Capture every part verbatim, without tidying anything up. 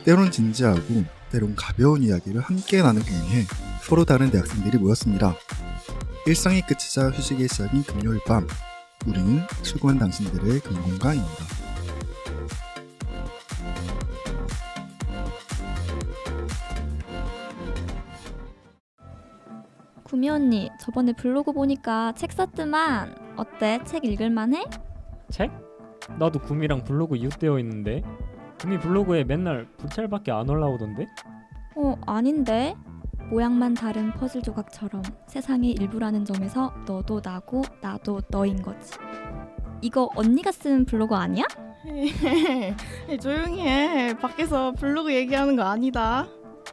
때론 진지하고 때론 가벼운 이야기를 함께 나누기 위해 서로 다른 대학생들이 모였습니다. 일상이 끝이자 휴식의 시작인 금요일 밤, 우리는 출근한 당신들의 금공강입니다. 구미 언니, 저번에 블로그 보니까 책 샀더만. 어때? 책 읽을만해? 책? 나도 구미랑 블로그 이웃되어 있는데 구미 블로그에 맨날 불찰밖에 안 올라오던데? 어, 아닌데? 모양만 다른 퍼즐 조각처럼 세상의 일부라는 점에서 너도 나고 나도 너인 거지. 이거 언니가 쓴 블로그 아니야? 조용히 해. 밖에서 블로그 얘기하는 거 아니다.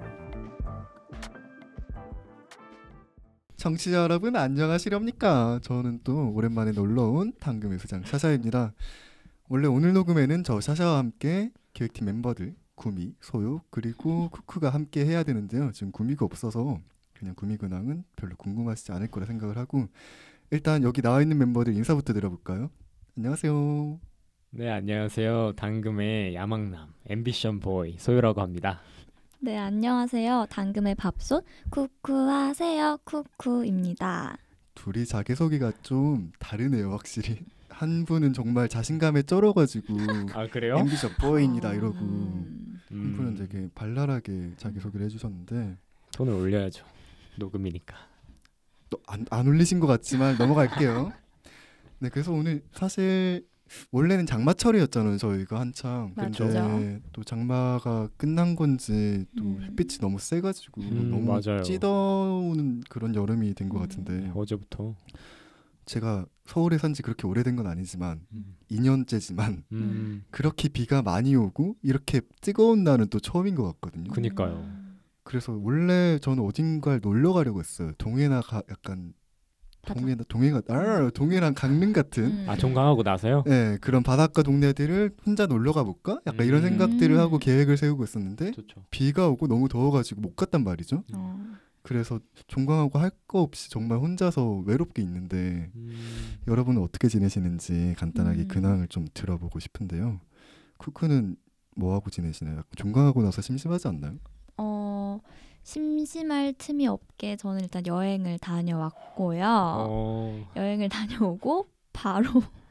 청취자 여러분 안녕하시렵니까? 저는 또 오랜만에 놀러온 당금의 수장 샤샤입니다. 원래 오늘 녹음에는 저 샤샤와 함께 기획팀 멤버들 구미, 소요 그리고 쿠쿠가 함께 해야 되는데요. 지금 구미가 없어서 그냥 구미 근황은 별로 궁금하시지 않을 거라 생각을 하고, 일단 여기 나와 있는 멤버들 인사부터 드려볼까요? 안녕하세요. 네, 안녕하세요. 당금의 야망남 앰비션 보이 소유라고 합니다. 네, 안녕하세요. 당금의 밥솥 쿠쿠하세요 쿠쿠입니다. 둘이 자기소개가 좀 다르네요, 확실히. 한 분은 정말 자신감에 쩔어가지고 아, 그래요? 앰비션 보이입니다 이러고, 음... 한 분은 되게 발랄하게 자기소개를 해주셨는데 돈을 올려야죠. 녹음이니까. 또 안, 안 올리신 것 같지만 넘어갈게요. 네, 그래서 오늘 사실 원래는 장마철이었잖아요, 저희가 한참. 맞죠. 근데 또 장마가 끝난 건지 또 음. 햇빛이 너무 세가지고 음, 너무 맞아요. 찌더우는 그런 여름이 된 것 음. 같은데, 네, 어제부터. 제가 서울에 산 지 그렇게 오래된 건 아니지만 음. 이 년째지만 음, 그렇게 비가 많이 오고 이렇게 뜨거운 날은 또 처음인 것 같거든요. 그니까요. 그래서 원래 저는 어딘가를 놀러 가려고 했어요. 동해나 가, 약간 바다. 동해나 동해가 아, 동해랑 강릉 같은 음. 아, 종강하고 나서요? 네, 그런 바닷가 동네들을 혼자 놀러 가볼까? 약간 이런 음. 생각들을 하고 계획을 세우고 있었는데 좋죠. 비가 오고 너무 더워가지고 못 갔단 말이죠. 어. 그래서 종강하고 할 거 없이 정말 혼자서 외롭게 있는데, 음, 여러분은 어떻게 지내시는지 간단하게 음. 근황을 좀 들어보고 싶은데요. 쿠쿠는 뭐 하고 지내시나요? 약간 종강하고 나서 심심하지 않나요? 어, 심심할 틈이 없게 저는 일단 여행을 다녀왔고요. 어, 여행을 다녀오고 바로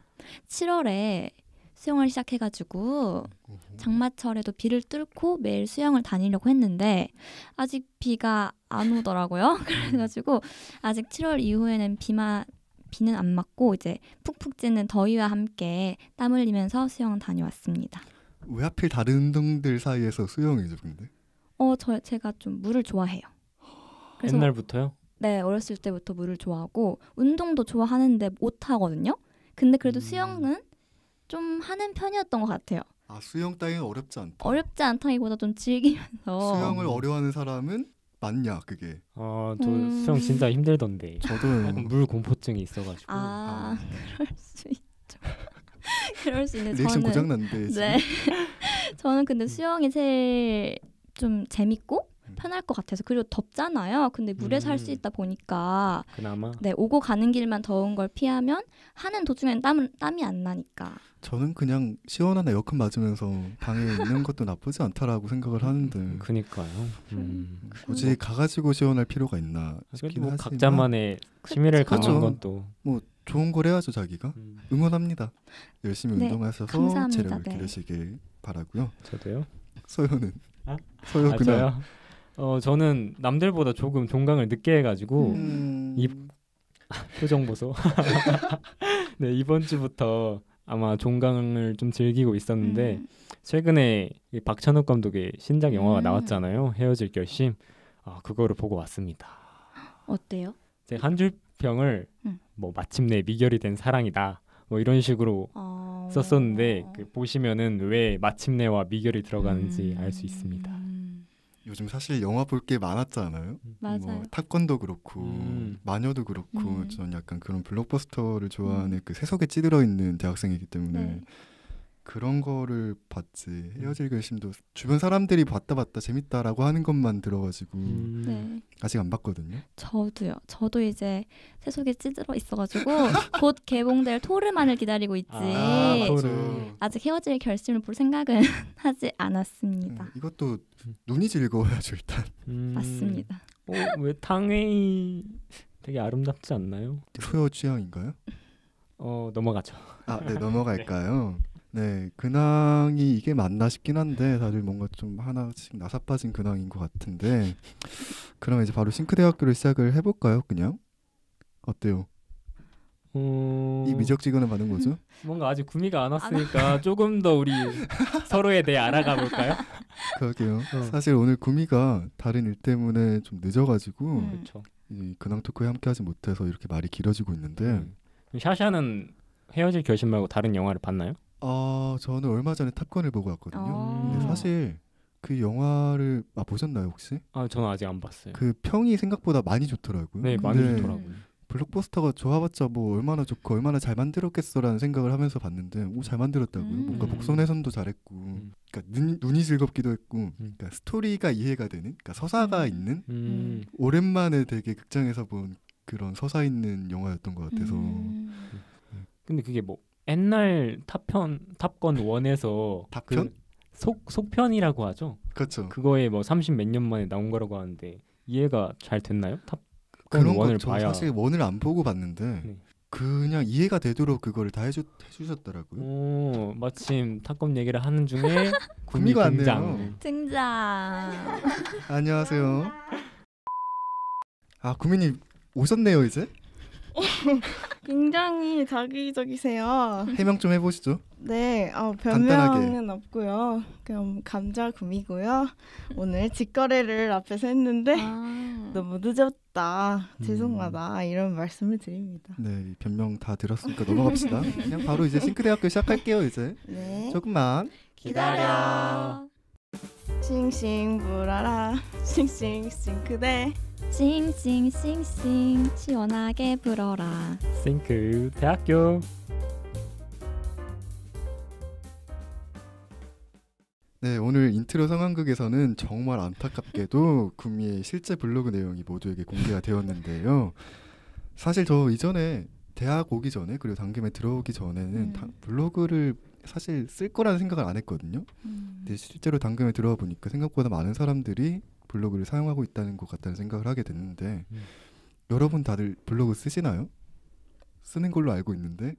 칠월에 수영을 시작해가지고 장마철에도 비를 뚫고 매일 수영을 다니려고 했는데 아직 비가 안 오더라고요. 그래가지고 아직 칠월 이후에는 비만 비는 안 맞고 이제 푹푹 찌는 더위와 함께 땀 흘리면서 수영 다녀왔습니다. 왜 하필 다른 운동들 사이에서 수영이죠, 근데? 어, 저 제가 좀 물을 좋아해요. 그래서 옛날부터요? 네, 어렸을 때부터 물을 좋아하고 운동도 좋아하는데 못 하거든요. 근데 그래도 음. 수영은 좀 하는 편이었던 것 같아요. 아, 수영 따위는 어렵지 않다. 어렵지 않다기보다 좀 즐기면서. 수영을 어려워하는 사람은 맞냐, 그게? 어, 저 음. 수영 진짜 힘들던데. 저도요. 약간 물 공포증이 있어가지고. 아, 그럴 수 있죠. 그럴 수 있는데 리액션 저는 고장 난데 지금. 네. 저는 근데 수영이 제일 좀 재밌고 편할 것 같아서, 그리고 덥잖아요. 근데 물에서 할 수 음. 있다 보니까 그나마. 네, 오고 가는 길만 더운 걸 피하면 하는 도중엔 땀, 땀이 안 나니까. 저는 그냥 시원한 에어컨 맞으면서 방에 있는 것도 나쁘지 않다라고 생각을 하는데 그니까요. 음. 굳이 가가지고 시원할 필요가 있나 그래도 싶긴 뭐 하지만 각자만의 취미를 그쵸. 갖는 건 또. 뭐 좋은 걸 해야죠, 자기가. 음, 응원합니다. 열심히 네, 운동하셔서 감사합니다. 체력을 네. 기르시길 바라고요. 저도요. 소요는? 아? 소요 아, 그냥 저요? 어, 저는 남들보다 조금 종강을 늦게 해가지고 음... 이 표정 보소. 네, 이번 주부터 아마 종강을 좀 즐기고 있었는데 음. 최근에 이 박찬욱 감독의 신작 영화가 음. 나왔잖아요. 헤어질 결심. 아, 그거를 보고 왔습니다. 어때요? 제가 한 줄 평을 음. 뭐 마침내 미결이 된 사랑이다. 뭐 이런 식으로 어... 썼었는데 그 보시면은 왜 마침내와 미결이 들어가는지 음. 알 수 있습니다. 요즘 사실 영화 볼 게 많았잖아요. 맞아요. 뭐 탑건도 그렇고 음. 마녀도 그렇고 음. 전 약간 그런 블록버스터를 좋아하는 음. 그 세속에 찌들어 있는 대학생이기 때문에 네. 그런 거를 봤지. 헤어질 결심도 주변 사람들이 봤다 봤다 재밌다라고 하는 것만 들어가지고 음. 네. 아직 안 봤거든요. 저도요. 저도 이제 세속에 찌들어 있어가지고 곧 개봉될 토르만을 기다리고 있지. 아, 토르. 맞아. 아직 헤어질 결심을 볼 생각은 하지 않았습니다. 음, 이것도 눈이 즐거워야죠 일단. 음. 맞습니다. 어, 왜 탕웨이 되게 아름답지 않나요? 소요 취향인가요? 어 넘어가죠. 아, 네 넘어갈까요? 네, 근황이 이게 맞나 싶긴 한데 다들 뭔가 좀 하나씩 나사빠진 근황인 것 같은데 그러면 이제 바로 싱크대학교를 시작을 해볼까요? 그냥 어때요? 어... 이 미적지근한 반응 뭐죠? 뭔가 아직 구미가 안 왔으니까 조금 더 우리 서로에 대해 알아가 볼까요? 그러게요. 어. 사실 오늘 구미가 다른 일 때문에 좀 늦어가지고 음. 그렇죠. 이 근황 토크에 함께하지 못해서 이렇게 말이 길어지고 있는데 음. 샤샤는 헤어질 결심 말고 다른 영화를 봤나요? 아 저는 얼마 전에 탑건을 보고 왔거든요. 어. 근데 사실 그 영화를 아 보셨나요 혹시? 아 저는 아직 안 봤어요. 그 평이 생각보다 많이 좋더라고요. 네 많이 근데 좋더라고요. 블록버스터가 좋아봤자 뭐 얼마나 좋고 얼마나 잘 만들었겠어라는 생각을 하면서 봤는데 오 잘 만들었다고요. 음. 뭔가 목선 훼손도 잘했고, 음. 그러니까 눈, 눈이 즐겁기도 했고, 음. 그러니까 스토리가 이해가 되는, 그러니까 서사가 음. 있는 음. 오랜만에 되게 극장에서 본 그런 서사 있는 영화였던 것 같아서 음. 근데 그게 뭐 옛날 탑편 탑건 원에서 탑편? 그 속 속편이라고 하죠. 그렇죠. 그거에 뭐 삼십 몇 년 만에 나온 거라고 하는데 이해가 잘 됐나요? 탑건 그런 원을 거저 봐야. 사실 원을 안 보고 봤는데 네. 그냥 이해가 되도록 그거를 다 해주, 해주셨더라고요. 오, 마침 탑건 얘기를 하는 중에 구미 구미가 등장. 왔네요. 등장. 안녕하세요. 아 구민이 오셨네요 이제. 굉장히 자기적이세요. 해명 좀 해보시죠. 네, 어, 간단하게. 변명은 없고요. 그럼 감자금이고요. 오늘 직거래를 앞에서 했는데 아. 너무 늦었다, 음. 죄송하다 이런 말씀을 드립니다. 네, 이 변명 다 들었으니까 넘어갑시다. 그냥 바로 이제 싱크대학교 시작할게요 이제. 네, 조금만. 기다려. 싱싱 불어라, 싱싱 싱크대. 싱싱싱싱 시원하게 불어라. 싱크 대학교. 네, 오늘 인트로 상황극에서는 정말 안타깝게도 구미의 실제 블로그 내용이 모두에게 공개가 되었는데요. 사실 저 이전에 대학 오기 전에 그리고 당김에 들어오기 전에는 음. 다- 블로그를 사실 쓸 거라는 생각을 안 했거든요. 음. 근데 실제로 당금에 들어와 보니까 생각보다 많은 사람들이 블로그를 사용하고 있다는 것 같다는 생각을 하게 됐는데 음. 여러분 다들 블로그 쓰시나요? 쓰는 걸로 알고 있는데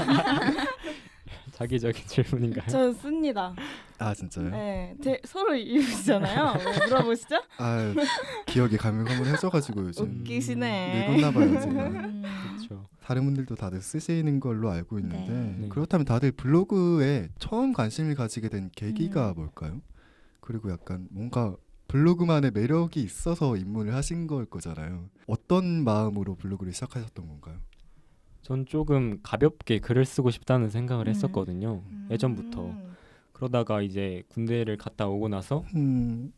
자기적인 질문인가요? 저 씁니다. 아 진짜요? 네, 대, 서로 이웃이잖아요. 왜 물어보시죠? 아 기억이 가물가물해져가지고 요즘 웃기시네. 늙었나봐요 제가. 음. 그렇죠. 다른 분들도 다들 쓰시는 걸로 알고 있는데 네. 네. 그렇다면 다들 블로그에 처음 관심을 가지게 된 계기가 음. 뭘까요? 그리고 약간 뭔가 블로그만의 매력이 있어서 입문을 하신 걸 거잖아요. 어떤 마음으로 블로그를 시작하셨던 건가요? 전 조금 가볍게 글을 쓰고 싶다는 생각을 음. 했었거든요. 예전부터. 음. 그러다가 이제 군대를 갔다 오고 나서 음,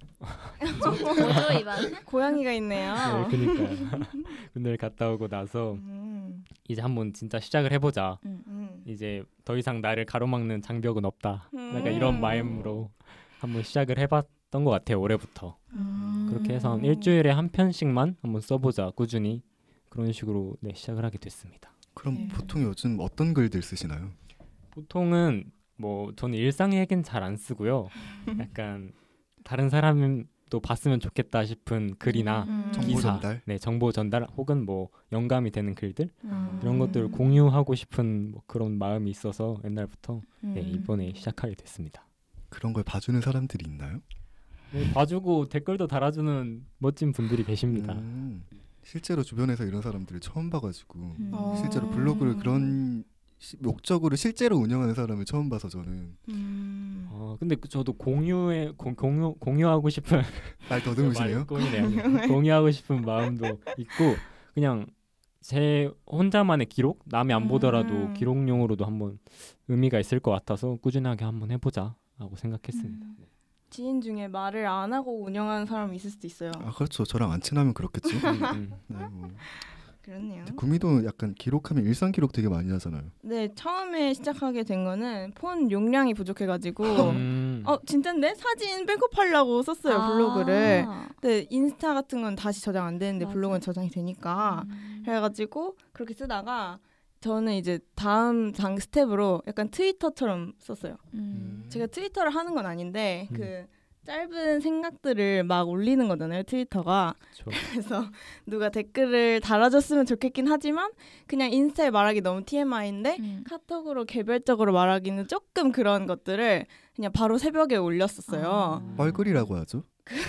뭐죠 이반? 고양이가 있네요. 네, 그니까요. 군대를 갔다 오고 나서 음, 이제 한번 진짜 시작을 해보자. 음. 음. 이제 더 이상 나를 가로막는 장벽은 없다. 음. 약간 이런 마음으로 한번 시작을 해봤던 것 같아요. 올해부터. 음. 그렇게 해서 한 일주일에 한 편씩만 한번 써보자. 꾸준히. 그런 식으로 네, 시작을 하게 됐습니다. 그럼 네. 보통 요즘 어떤 글들 쓰시나요? 보통은 뭐 저는 일상 얘기는 잘 안 쓰고요. 약간 다른 사람도 봤으면 좋겠다 싶은 글이나 음. 정보 기사, 전달? 네 정보 전달 혹은 뭐 영감이 되는 글들 음. 이런 것들을 공유하고 싶은 뭐 그런 마음이 있어서 옛날부터 네, 음. 이번에 시작하게 됐습니다. 그런 걸 봐주는 사람들이 있나요? 네, 봐주고 댓글도 달아주는 멋진 분들이 계십니다. 음, 실제로 주변에서 이런 사람들을 처음 봐가지고 음. 어. 실제로 블로그를 그런 시, 목적으로 실제로 운영하는 사람을 처음 봐서 저는 음. 어, 근데 그 저도 공유에 공, 공유 공유하고 싶은 말 더듬으시네요. 말꼬이네요. 공유하고 싶은 마음도 있고 그냥 제 혼자만의 기록 남이 안 보더라도 음. 기록용으로도 한번 의미가 있을 것 같아서 꾸준하게 한번 해보자 하고 생각했습니다. 음. 지인 중에 말을 안 하고 운영하는 사람이 있을 수도 있어요. 아 그렇죠. 저랑 안 친하면 그렇겠죠. 음, 음. 네, 뭐. 그렇네요. 구미도 약간 기록하면 일상 기록 되게 많이 하잖아요. 네, 처음에 시작하게 된 거는 폰 용량이 부족해가지고 음. 어 진짠데 사진 백업하려고 썼어요 아. 블로그를. 근데 인스타 같은 건 다시 저장 안 되는데 맞아. 블로그는 저장이 되니까 음. 그래가지고 그렇게 쓰다가 저는 이제 다음 장 스텝으로 약간 트위터처럼 썼어요. 음. 제가 트위터를 하는 건 아닌데 음. 그 짧은 생각들을 막 올리는 거잖아요 트위터가. 그쵸. 그래서 누가 댓글을 달아줬으면 좋겠긴 하지만 그냥 인스타에 말하기 너무 티엠아이인데 음. 카톡으로 개별적으로 말하기는 조금 그런 것들을 그냥 바로 새벽에 올렸었어요. 아. 뻘글이라고 하죠.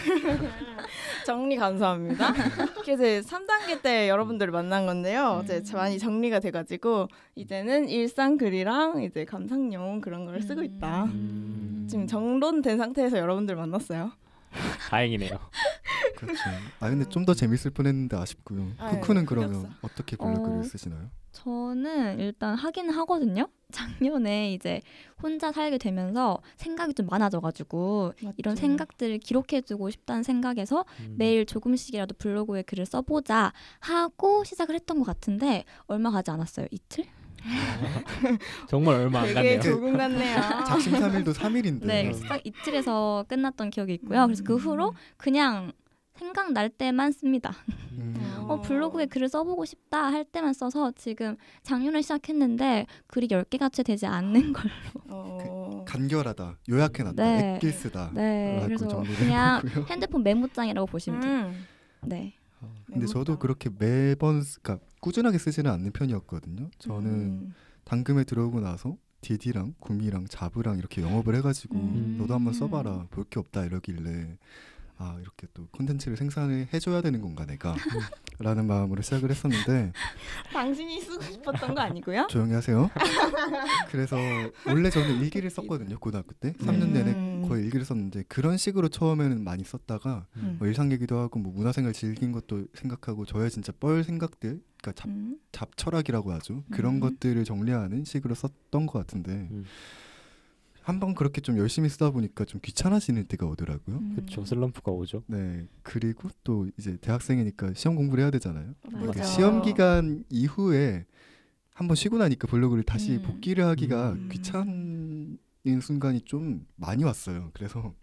정리 감사합니다. 그래서 삼 단계 때 여러분들을 만난 건데요. 이제 음. 많이 정리가 돼가지고 이제는 일상 글이랑 이제 감상용 그런 걸 쓰고 있다. 음. 지금 정돈된 상태에서 여러분들 만났어요. 다행이네요. 그렇죠. 아 근데 좀 더 재밌을 뻔했는데 아쉽고요. 아, 쿠쿠는 예, 그러면 흑역사. 어떻게 블로그를 어. 쓰시나요? 저는 일단 하긴 하거든요. 작년에 이제 혼자 살게 되면서 생각이 좀 많아져가지고 맞죠. 이런 생각들을 기록해두고 싶다는 생각에서 음. 매일 조금씩이라도 블로그에 글을 써보자 하고 시작을 했던 것 같은데 얼마 가지 않았어요. 이틀? 정말 얼마 안 되게 갔네요. 조금 같네요. 작심삼일도 삼 일인데. 네, 그래서 딱 이틀에서 끝났던 기억이 있고요. 그래서 그 후로 그냥 생각날 때만 씁니다. 음. 어, 블로그에 글을 써보고 싶다 할 때만 써서 지금 작년에 시작했는데 글이 열 개가 채 되지 않는 걸. 어... 간결하다, 요약해놨다, 네. 액길 쓰다. 네, 라고 그래서 정리를 그냥 해봤고요. 핸드폰 메모장이라고 보시면 돼요. 음. 네. 어, 근데 저도 메모장. 그렇게 매번 쓰- 그러니까 꾸준하게 쓰지는 않는 편이었거든요. 저는 음. 당금에 들어오고 나서 디디랑 구미랑 자브랑 이렇게 영업을 해가지고 음. 너도 한번 써봐라, 볼 게 없다 이러길래 아 이렇게 또 콘텐츠를 생산을 해줘야 되는 건가 내가 라는 마음으로 시작을 했었는데 당신이 쓰고 싶었던 거 아니고요? 조용히 하세요. 그래서 원래 저는 일기를 썼거든요. 고등학교 때 삼 년 내내 음. 거의 일기를 썼는데 그런 식으로 처음에는 많이 썼다가 음. 뭐 일상 얘기도 하고 뭐 문화생활 즐긴 것도 생각하고 저의 진짜 뻘 생각들, 그러니까 잡, 음. 잡철학이라고 하죠. 그런 음. 것들을 정리하는 식으로 썼던 것 같은데 음. 한번 그렇게 좀 열심히 쓰다 보니까 좀 귀찮아지는 때가 오더라고요. 음. 그렇죠. 슬럼프가 오죠. 네, 그리고 또 이제 대학생이니까 시험 공부를 해야 되잖아요. 맞아. 그 시험 기간 이후에 한번 쉬고 나니까 블로그를 다시 음. 복귀를 하기가 음. 귀찮은 순간이 좀 많이 왔어요. 그래서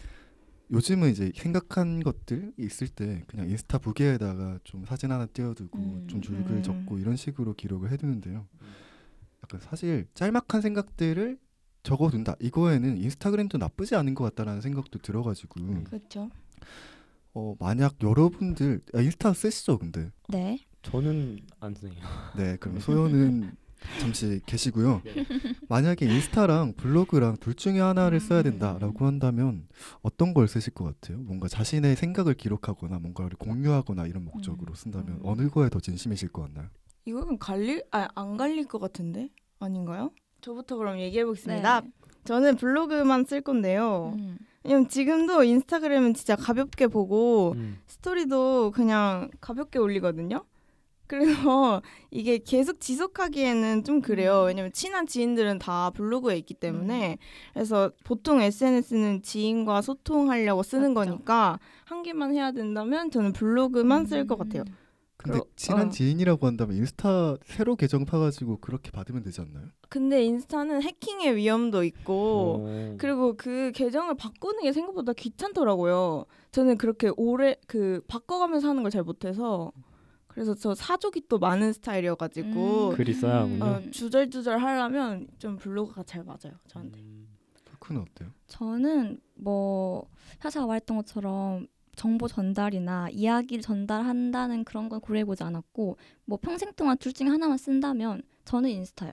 요즘은 이제 생각한 것들 있을 때 그냥 인스타 부계에다가 좀 사진 하나 띄워두고 음. 좀 줄글 음. 적고 이런 식으로 기록을 해두는데요. 약간 사실 짤막한 생각들을 적어둔다. 이거에는 인스타그램도 나쁘지 않은 것 같다라는 생각도 들어가지고 그렇죠. 어, 만약 여러분들 아, 인스타 쓰시죠, 근데? 네. 저는 안 쓰네요. 네, 그럼 소연은 잠시 계시고요. 네. 만약에 인스타랑 블로그랑 둘 중에 하나를 써야 된다라고 한다면 어떤 걸 쓰실 것 같아요? 뭔가 자신의 생각을 기록하거나 뭔가를 공유하거나 이런 목적으로 쓴다면 음. 어느 거에 더 진심이실 것 같나요? 이거는 갈릴 아안 갈릴 것 같은데 아닌가요? 저부터 그럼 얘기해 보겠습니다. 저는 블로그만 쓸 건데요. 음. 왜냐면 지금도 인스타그램은 진짜 가볍게 보고 음. 스토리도 그냥 가볍게 올리거든요. 그래서 이게 계속 지속하기에는 좀 그래요. 음. 왜냐면 친한 지인들은 다 블로그에 있기 때문에. 그래서 보통 에스엔에스는 지인과 소통하려고 쓰는 맞죠. 거니까 한 개만 해야 된다면 저는 블로그만 쓸 것 같아요. 근데 그러- 친한 어. 지인이라고 한다면 인스타 새로 계정 파가지고 그렇게 받으면 되지 않나요? 근데 인스타는 해킹의 위험도 있고 어. 그리고 그 계정을 바꾸는 게 생각보다 귀찮더라고요. 저는 그렇게 오래 그 바꿔가면서 하는 걸 잘 못해서 그래서 저 사족이 또 많은 스타일이어가지고 음. 글이 써야 하군요. 어, 주절주절 하려면 좀 블로그가 잘 맞아요 저한테. 음. 쿠쿠는 어때요? 저는 뭐 사샤가 말했던 것처럼 정보 전달이나 이야기를 전달한다는 그런 건 고려해보지 않았고 뭐 평생 동안 둘 중에 하나만 쓴다면 저는 인스타요.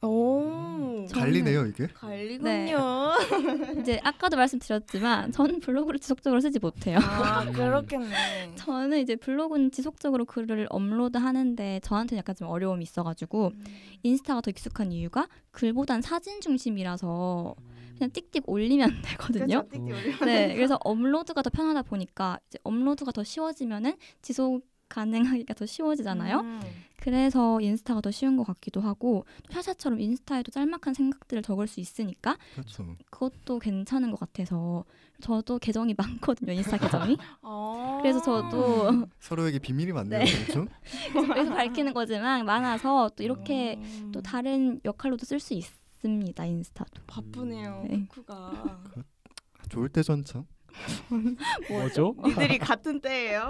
오 저는- 갈리네요 이게. 갈리군요. 이제 아까도 말씀드렸지만 저는 블로그를 지속적으로 쓰지 못해요. 아 그렇겠네. 저는 이제 블로그는 지속적으로 글을 업로드하는데 저한테는 약간 좀 어려움이 있어가지고 인스타가 더 익숙한 이유가 글보단 사진 중심이라서 그냥 띡띡 올리면 되거든요. 그렇죠, 띡띡 올리면. 네, 그래서 업로드가 더 편하다 보니까 이제 업로드가 더 쉬워지면은 지속 가능하기가 더 쉬워지잖아요. 음. 그래서 인스타가 더 쉬운 것 같기도 하고 샤샤처럼 인스타에도 짤막한 생각들을 적을 수 있으니까 그렇죠. 그것도 괜찮은 것 같아서 저도 계정이 많거든요. 인스타 계정이. 아. 그래서 저도 서로에게 비밀이 많네요. 네. 그렇죠? 여기서 밝히는 거지만 많아서 또 이렇게 음. 또 다른 역할로도 쓸 수 있습니다. 인스타도. 바쁘네요. 네. 쿠쿠가. 좋을 때 전참. 뭐죠? 니들이 같은 때예요.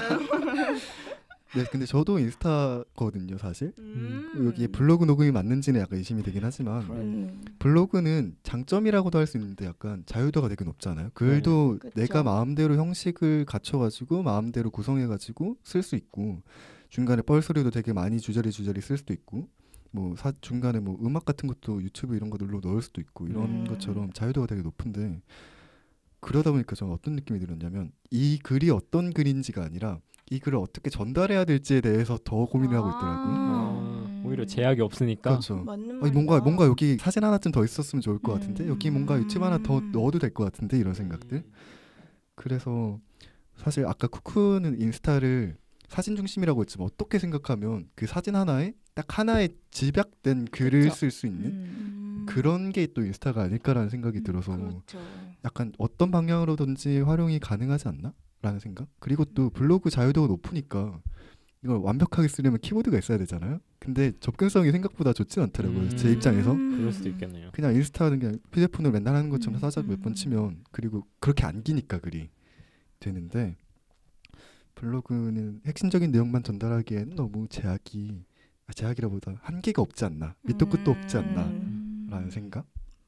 네, 근데 저도 인스타거든요, 사실. 음. 여기 블로그 녹음이 맞는지는 약간 의심이 되긴 하지만 음. 블로그는 장점이라고도 할 수 있는데 약간 자유도가 되게 높잖아요. 글도 그쵸. 내가 마음대로 형식을 갖춰가지고 마음대로 구성해가지고 쓸 수 있고 중간에 뻘소리도 되게 많이 주저리 주저리 쓸 수도 있고 뭐 사, 중간에 뭐 음악 같은 것도 유튜브 이런 거 눌러 넣을 수도 있고 이런 음. 것처럼 자유도가 되게 높은데 그러다 보니까 저는 어떤 느낌이 들었냐면 이 글이 어떤 글인지가 아니라 이 글을 어떻게 전달해야 될지에 대해서 더 고민을 하고 있더라고요. 어, 음. 오히려 제약이 없으니까. 그렇죠. 맞는 아니, 말이다. 뭔가 뭔가 여기 사진 하나쯤 더 있었으면 좋을 것 같은데 음. 여기 뭔가 유튜브 하나 더 음. 넣어도 될 것 같은데 이런 생각들. 그래서 사실 아까 쿠쿠는 인스타를 사진 중심이라고 했지만 어떻게 생각하면 그 사진 하나에 딱 하나의 집약된 글을 그쵸. 쓸 수 있는 음. 그런 게 또 인스타가 아닐까라는 생각이 들어서 그렇죠. 약간 어떤 방향으로든지 활용이 가능하지 않나? 라는 생각. 그리고 또 블로그 자유도가 높으니까 이걸 완벽하게 쓰려면 키보드가 있어야 되잖아요. 근데 접근성이 생각보다 좋진 않더라고요. 음. 제 입장에서. 그럴 수도 있겠네요. 그냥 인스타는 그냥 휴대폰으로 맨날 하는 것처럼 음, 사자 몇 번 음. 치면 그리고 그렇게 안 기니까 글이 되는데 블로그는 핵심적인 내용만 전달하기에는 너무 제약이 아, 제약이라보다 한계가 없지 않나 밑도 끝도 없지 않나 음. 라는 생각이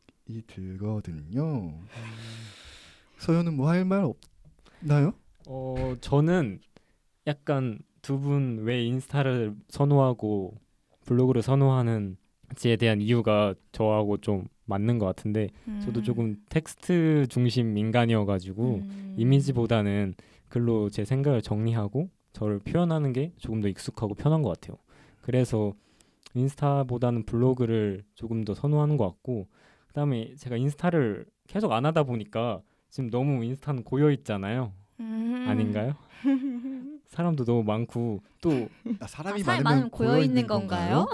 들거든요. 서현은 뭐 할 말 없나요? 어 저는 약간 두 분 왜 인스타를 선호하고 블로그를 선호하는지에 대한 이유가 저하고 좀 맞는 것 같은데 저도 조금 텍스트 중심 인간이어가지고 음. 이미지보다는 글로 제 생각을 정리하고 저를 표현하는 게 조금 더 익숙하고 편한 것 같아요. 그래서 인스타보다는 블로그를 조금 더 선호하는 것 같고 그다음에 제가 인스타를 계속 안 하다 보니까 지금 너무 인스타는 고여 있잖아요. 음. 아닌가요? 사람도 너무 많고 또 아, 사람이 아, 사람이 많으면 많으면 고여 고여 있는 있는 건가요?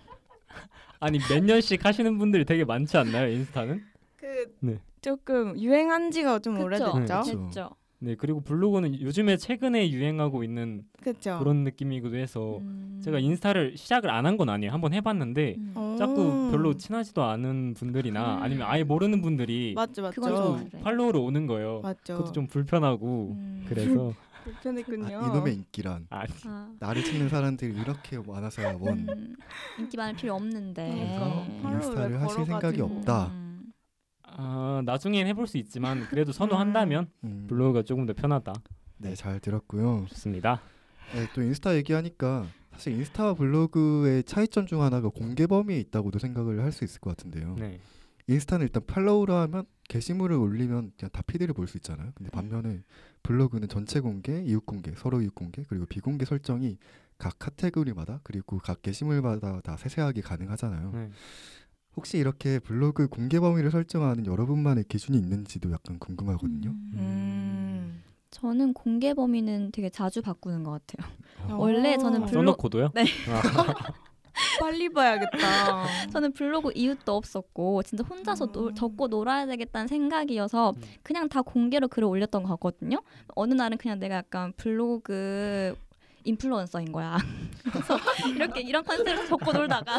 아니 몇 년씩 하시는 분들이 되게 많지 않나요? 인스타는? 그 네. 조금 유행한 지가 좀 그쵸. 오래됐죠. 그쵸. 됐죠. 네 그리고 블로그는 요즘에 최근에 유행하고 있는 그렇죠. 그런 느낌이기도 해서 음. 제가 인스타를 시작을 안 한 건 아니에요. 한번 해봤는데 음. 어. 자꾸 별로 친하지도 않은 분들이나 아니면 아예 모르는 분들이 맞죠, 맞죠. 그건 좀 자꾸 그래. 팔로우로 오는 거예요. 맞죠. 그것도 좀 불편하고 음. 그래서 불편했군요. 아, 이놈의 인기란 아, 아. 나를 찍는 사람들이 이렇게 많아서야 원 음. 인기 많을 필요 없는데. 그러니까. 팔로우 인스타를 왜 하실 생각이 걸어가지고. 없다. 음. 아, 나중엔 해볼 수 있지만 그래도 선호한다면 음, 블로그가 조금 더 편하다. 네, 잘 들었고요. 좋습니다. 네, 또 인스타 얘기하니까 사실 인스타와 블로그의 차이점 중 하나가 공개 범위에 있다고도 생각을 할 수 있을 것 같은데요. 네. 인스타는 일단 팔로우를 하면 게시물을 올리면 그냥 다 피드를 볼 수 있잖아요. 근데 반면에 블로그는 전체 공개, 이웃 공개, 서로 이웃 공개, 그리고 비공개 설정이 각 카테고리마다 그리고 각 게시물마다 다 세세하게 가능하잖아요. 네. 혹시 이렇게 블로그 공개 범위를 설정하는 여러분만의 기준이 있는지도 약간 궁금하거든요. 음. 저는 공개 범위는 되게 자주 바꾸는 것 같아요. 어. 원래 저는 블로- 써놓고도요? 네. 아, 빨리 봐야겠다. 저는 블로그 이웃도 없었고 진짜 혼자서 노, 음. 적고 놀아야 되겠다는 생각이어서 음. 그냥 다 공개로 글을 올렸던 것 같거든요. 어느 날은 그냥 내가 약간 블로그 인플루언서인 거야. 그래서 이렇게 이런 컨셉으로 적고 놀다가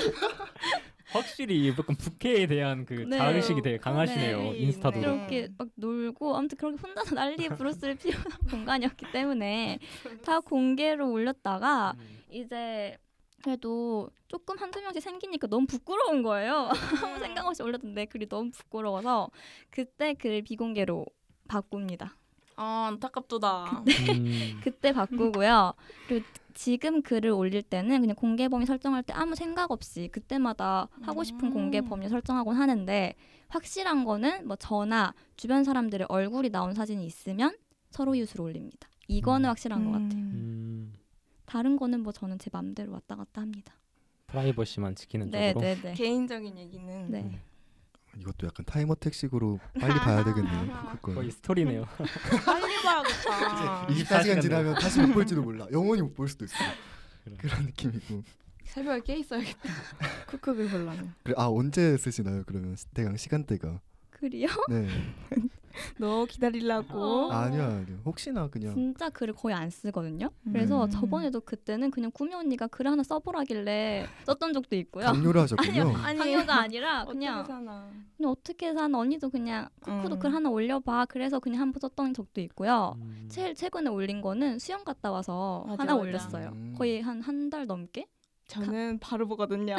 확실히 약간 부캐에 대한 그 네. 자의식이 되게 강하시네요. 네. 인스타도. 네. 이렇게 막 놀고 아무튼 그렇게 혼자서 난리에 부르스를 피우는 공간이었기 때문에 다 공개로 올렸다가 음. 이제 그래도 조금 한두 명씩 생기니까 너무 부끄러운 거예요. 아무 생각 없이 올렸는데 글이 너무 부끄러워서 그때 글을 비공개로 바꿉니다. 아, 안타깝도다. 음. 그때 바꾸고요. 그리고 지금 글을 올릴 때는 그냥 공개 범위 설정할 때 아무 생각 없이 그때마다 하고 싶은 음. 공개 범위 설정하곤 하는데 확실한 거는 뭐 저나 주변 사람들의 얼굴이 나온 사진이 있으면 서로 이웃으로 올립니다. 이거는 음. 확실한 것 같아요. 음. 다른 거는 뭐 저는 제 맘대로 왔다 갔다 합니다. 프라이버시만 지키는 네, 쪽으로. 네, 네. 개인적인 얘기는 네. 이것도 약간 타임어택식으로 빨리 봐야 되겠네요. 그거 거의 스토리네요. 빨리 봐야겠다. 이십사 시간 시간 지나면 다시 못 볼지도 몰라. 영원히 못 볼 수도 있어. 그래. 그런 느낌이고. 새벽에 깨 있어야겠다. 쿡쿡을 보려면. 그래, 아 언제 쓰시나요? 그러면 대강 시간대가. 글이요? 네. 너 기다리려고. 어. 아니요, 아니요. 혹시나 그냥 진짜 글을 거의 안 쓰거든요. 그래서 음. 저번에도 그때는 그냥 구미 언니가 글 하나 써보라길래 썼던 적도 있고요. 강요를 하셨군요. 아니요, 아니, 강요가 아니라 어떻게 그냥 사나. 그냥 어떻게 사는 언니도 그냥 쿠쿠도 음. 글 하나 올려봐. 그래서 그냥 한 번 썼던 적도 있고요. 음. 제일 최근에 올린 거는 수영 갔다 와서 맞아, 하나 맞아. 올렸어요. 음. 거의 한 한 달 넘게. 저는 바로 보거든요.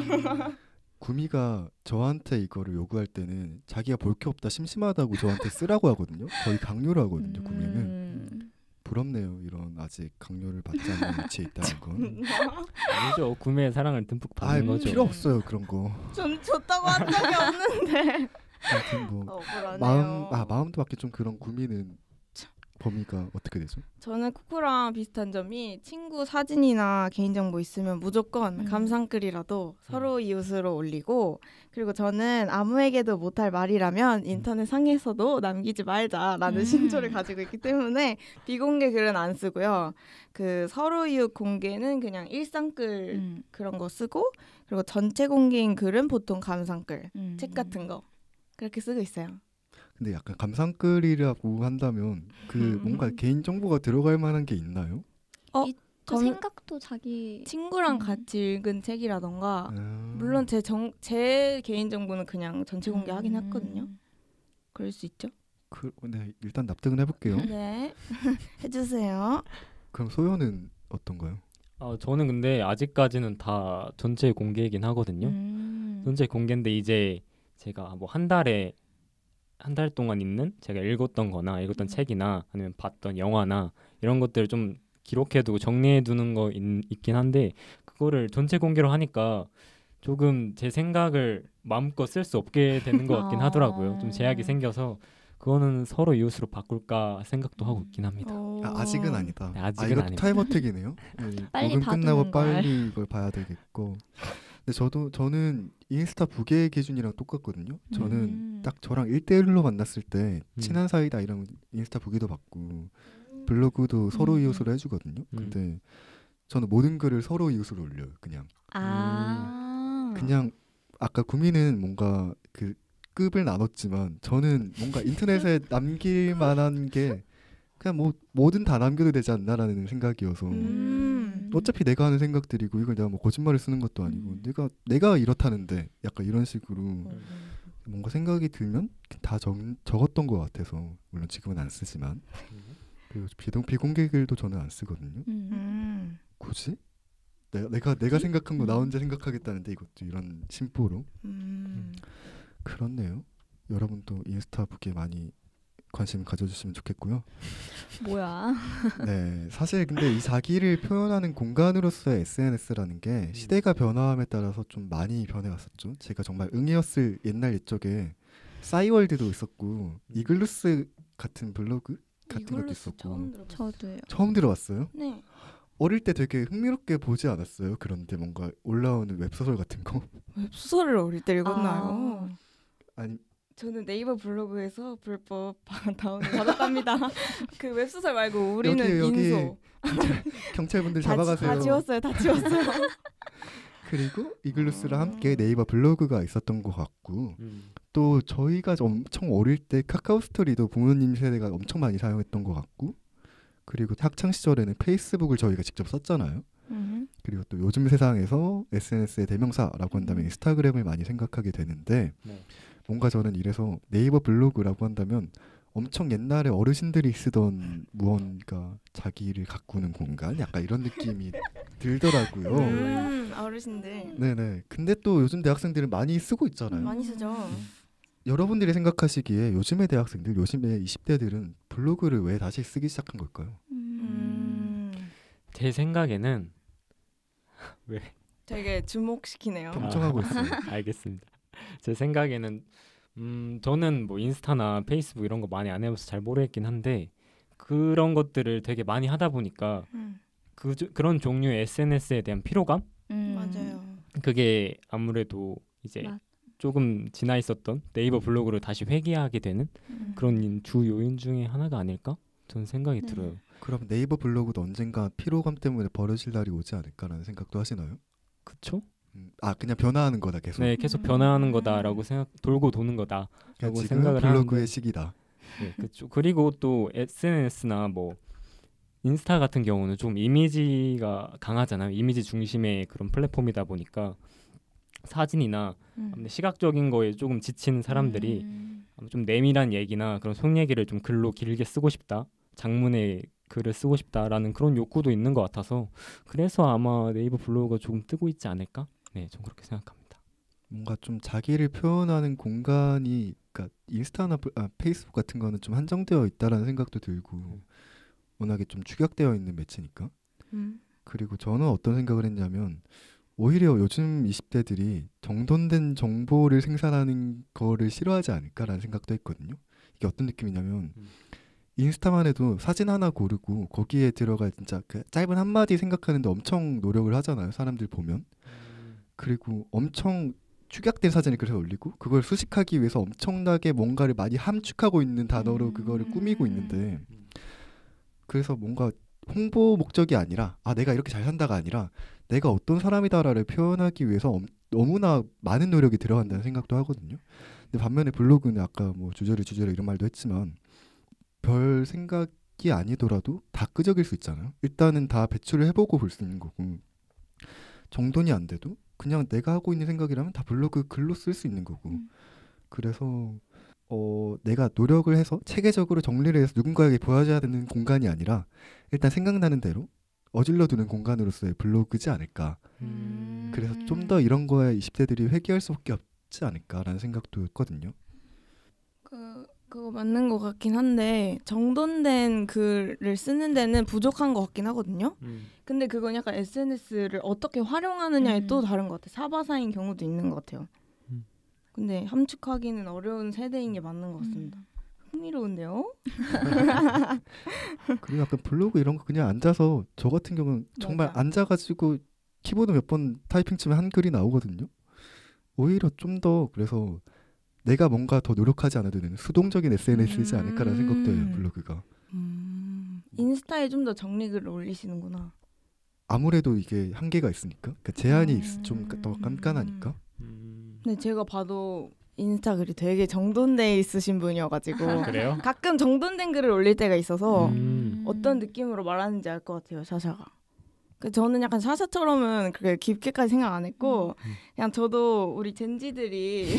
구미가 저한테 이거를 요구할 때는 자기가 볼 게 없다 심심하다고 저한테 쓰라고 하거든요. 거의 강요를 하거든요. 구미는. 음. 부럽네요. 이런 아직 강요를 받지 않는 위치에 있다는 건. 아니죠. 구매의 사랑을 듬뿍 아 받는 거죠. 필요 없어요 그런 거. 전 줬다고 한 적이 없는데. 아무튼 뭐 억울하네요. 마음 아 마음도 밖에 좀 그런 구미는 범위가 어떻게 되죠? 저는 쿠쿠랑 비슷한 점이 친구 사진이나 개인정보 있으면 무조건 음. 감상글이라도 서로 이웃으로 올리고, 그리고 저는 아무에게도 못할 말이라면 인터넷 상에서도 남기지 말자라는 음. 신조를 가지고 있기 때문에 비공개 글은 안 쓰고요. 그 서로 이웃 공개는 그냥 일상글 음. 그런 거 쓰고, 그리고 전체 공개인 글은 보통 감상글, 음. 책 같은 거 그렇게 쓰고 있어요. 근데 약간 감상글이라고 한다면 그 음. 뭔가 개인 정보가 들어갈 만한 게 있나요? 그 검- 생각도 자기 친구랑 음. 같이 읽은 책이라던가 아, 물론 제, 정, 제 개인 정보는 그냥 전체 공개하긴 음. 했거든요. 그럴 수 있죠. 그, 네 일단 납득은 해볼게요. 네, 해주세요. 그럼 소연은 어떤가요? 아, 저는 근데 아직까지는 다 전체 공개이긴 하거든요. 음. 전체 공개인데 이제 제가 뭐 한 달에 한 달 동안 있는 제가 읽었던 거나 읽었던 음. 책이나 아니면 봤던 영화나 이런 것들을 좀 기록해두고 정리해두는 거 있, 있긴 한데 그거를 전체 공개로 하니까 조금 제 생각을 마음껏 쓸 수 없게 되는 것 같긴 하더라고요. 좀 제약이 생겨서 그거는 서로 이웃으로 바꿀까 생각도 하고 있긴 합니다. 어... 아, 아직은 아니다. 네, 아직은 아, 이것도 아닙니다. 타임어택이네요. 네, 빨리 녹음 끝나고 봐두는 걸. 빨리 이걸 봐야 되겠고. 근데 저도 저는 인스타 부계 기준이랑 똑같거든요. 저는 음. 딱 저랑 일대일로 만났을 때 음. 친한 사이다 이런 인스타 부계도 받고 블로그도 서로 음. 이웃으로 해주거든요. 음. 근데 저는 모든 글을 서로 이웃으로 올려요. 그냥 아. 그냥 아까 구미는 뭔가 그 급을 나눴지만 저는 뭔가 인터넷에 남길 만한 게 그냥 뭐 뭐든 다 남겨도 되지 않나라는 생각이어서 음. 어차피 내가 하는 생각들이고 이걸 내가 뭐 거짓말을 쓰는 것도 아니고 음. 내가 내가 이렇다는데 약간 이런 식으로 음. 뭔가 생각이 들면 다 적, 적었던 것 같아서 물론 지금은 안 쓰지만 그리고 비동 비공개 글도 저는 안 쓰거든요. 음. 음. 굳이 내가 내가 내가 생각한 거 나 음. 혼자 생각하겠다는데 이것도 이런 심보로 음. 그렇네요. 여러분도 인스타 북에 많이 관심 가져주시면 좋겠고요. 뭐야? 네, 사실 근데 이 자기를 표현하는 공간으로서의 에스엔에스라는 게 시대가 변화함에 따라서 좀 많이 변해왔었죠. 제가 정말 응이었을 옛날 옛적에 싸이월드도 있었고 이글루스 같은 블로그 같은 것도 이글루스 있었고 처음 들어봤어요. 저도요. 처음 들어봤어요. 네. 어릴 때 되게 흥미롭게 보지 않았어요. 그런데 뭔가 올라오는 웹소설 같은 거 웹소설을 어릴 때 읽었나요? 아니 저는 네이버 블로그에서 불법 다운을 받았답니다. 그 웹소설 말고 우리는 여기, 여기 인소. 경찰분들 다, 잡아가세요. 다 지웠어요. 다 지웠어요. 그리고 이글루스랑 음. 함께 네이버 블로그가 있었던 것 같고 음. 또 저희가 엄청 어릴 때 카카오 스토리도 부모님 세대가 엄청 많이 사용했던 것 같고 그리고 학창 시절에는 페이스북을 저희가 직접 썼잖아요. 음. 그리고 또 요즘 세상에서 에스엔에스의 대명사라고 한다면 음. 인스타그램을 많이 생각하게 되는데 네. 뭔가 저는 이래서 네이버 블로그라고 한다면 엄청 옛날에 어르신들이 쓰던 무언가 자기를 가꾸는 공간 약간 이런 느낌이 들더라고요. 음, 어르신들 네네. 근데 또 요즘 대학생들은 많이 쓰고 있잖아요. 많이 쓰죠. 여러분들이 생각하시기에 요즘의 대학생들, 요즘의 이십 대들은 블로그를 왜 다시 쓰기 시작한 걸까요? 음. 제 생각에는 왜 되게 주목시키네요. 경청하고 있어요. 알겠습니다. 제 생각에는 음 저는 뭐 인스타나 페이스북 이런 거 많이 안 해봐서 잘 모르겠긴 한데 그런 것들을 되게 많이 하다 보니까 음. 그 그런 종류의 에스엔에스에 대한 피로감 음. 맞아요. 그게 아무래도 이제 맞- 조금 지나 있었던 네이버 블로그를 다시 회귀하게 되는 음. 그런 주 요인 중에 하나가 아닐까? 저는 생각이 네. 들어요. 그럼 네이버 블로그도 언젠가 피로감 때문에 버려질 날이 오지 않을까라는 생각도 하시나요? 그쵸? 음, 아 그냥 변화하는 거다 계속. 네, 계속 음. 변화하는 거다라고 생각, 돌고 도는 거다. 그러니까 라고 지금 생각을 블로그의 하는데. 시기다. 네, 그렇죠. 그리고 또 에스엔에스나 뭐 인스타 같은 경우는 좀 이미지가 강하잖아요. 이미지 중심의 그런 플랫폼이다 보니까 사진이나 음. 시각적인 거에 조금 지치는 사람들이 음. 좀 내밀한 얘기나 그런 속 얘기를 좀 글로 길게 쓰고 싶다. 장문의 글을 쓰고 싶다라는 그런 욕구도 있는 것 같아서 그래서 아마 네이버 블로그가 조금 뜨고 있지 않을까? 네, 좀 그렇게 생각합니다. 뭔가 좀 자기를 표현하는 공간이 그러니까 인스타나 브- 아, 페이스북 같은 거는 좀 한정되어 있다라는 생각도 들고 워낙에 좀 축약되어 있는 매체니까. 음. 그리고 저는 어떤 생각을 했냐면 오히려 요즘 이십 대들이 정돈된 정보를 생산하는 거를 싫어하지 않을까라는 생각도 했거든요. 이게 어떤 느낌이냐면 음. 인스타만 해도 사진 하나 고르고 거기에 들어갈 진짜 그 짧은 한마디 생각하는데 엄청 노력을 하잖아요. 사람들 보면. 그리고 엄청 축약된 사진을 그래서 올리고 그걸 수식하기 위해서 엄청나게 뭔가를 많이 함축하고 있는 단어로 그거를 꾸미고 있는데 그래서 뭔가 홍보 목적이 아니라 아 내가 이렇게 잘 산다가 아니라 내가 어떤 사람이다라를 표현하기 위해서 엄, 너무나 많은 노력이 들어간다는 생각도 하거든요. 근데 반면에 블로그는 아까 뭐 주저리 주저리 이런 말도 했지만 별 생각이 아니더라도 다 끄적일 수 있잖아요. 일단은 다 배출을 해보고 볼 수 있는 거고 정돈이 안 돼도 그냥 내가 하고 있는 생각이라면 다 블로그 글로 쓸 수 있는 거고 음. 그래서 어, 내가 노력을 해서 체계적으로 정리를 해서 누군가에게 보여줘야 되는 공간이 아니라 일단 생각나는 대로 어질러두는 공간으로서의 블로그지 않을까. 음. 그래서 좀 더 이런 거에 이십 대들이 회귀할 수밖에 없지 않을까라는 생각도 했거든요. 그 그거 맞는 것 같긴 한데 정돈된 글을 쓰는 데는 부족한 것 같긴 하거든요. 음. 근데 그건 약간 에스엔에스를 어떻게 활용하느냐에 음. 또 다른 것 같아요. 사바사인 경우도 있는 것 같아요. 음. 근데 함축하기는 어려운 세대인 게 맞는 것 같습니다. 음. 흥미로운데요? 그리고 약간 블로그 이런 거 그냥 앉아서 저 같은 경우는 정말 맞아. 앉아가지고 키보드 몇 번 타이핑 치면 한 글이 나오거든요. 오히려 좀 더 그래서 내가 뭔가 더 노력하지 않아도 되는 수동적인 에스엔에스이지 않을까라는 생각도 해요. 음. 블로그가. 음, 인스타에 좀 더 정리글을 올리시는구나. 아무래도 이게 한계가 있으니까 그러니까 제한이 음. 좀 더 깐깐하니까. 음. 근데 제가 봐도 인스타 글이 되게 정돈돼 있으신 분이어가지고 그래요? 가끔 정돈된 글을 올릴 때가 있어서 음. 어떤 느낌으로 말하는지 알 것 같아요. 샤샤가. 그 저는 약간 샤샤처럼은 그렇게 깊게까지 생각 안 했고 음. 그냥 저도 우리 젠지들이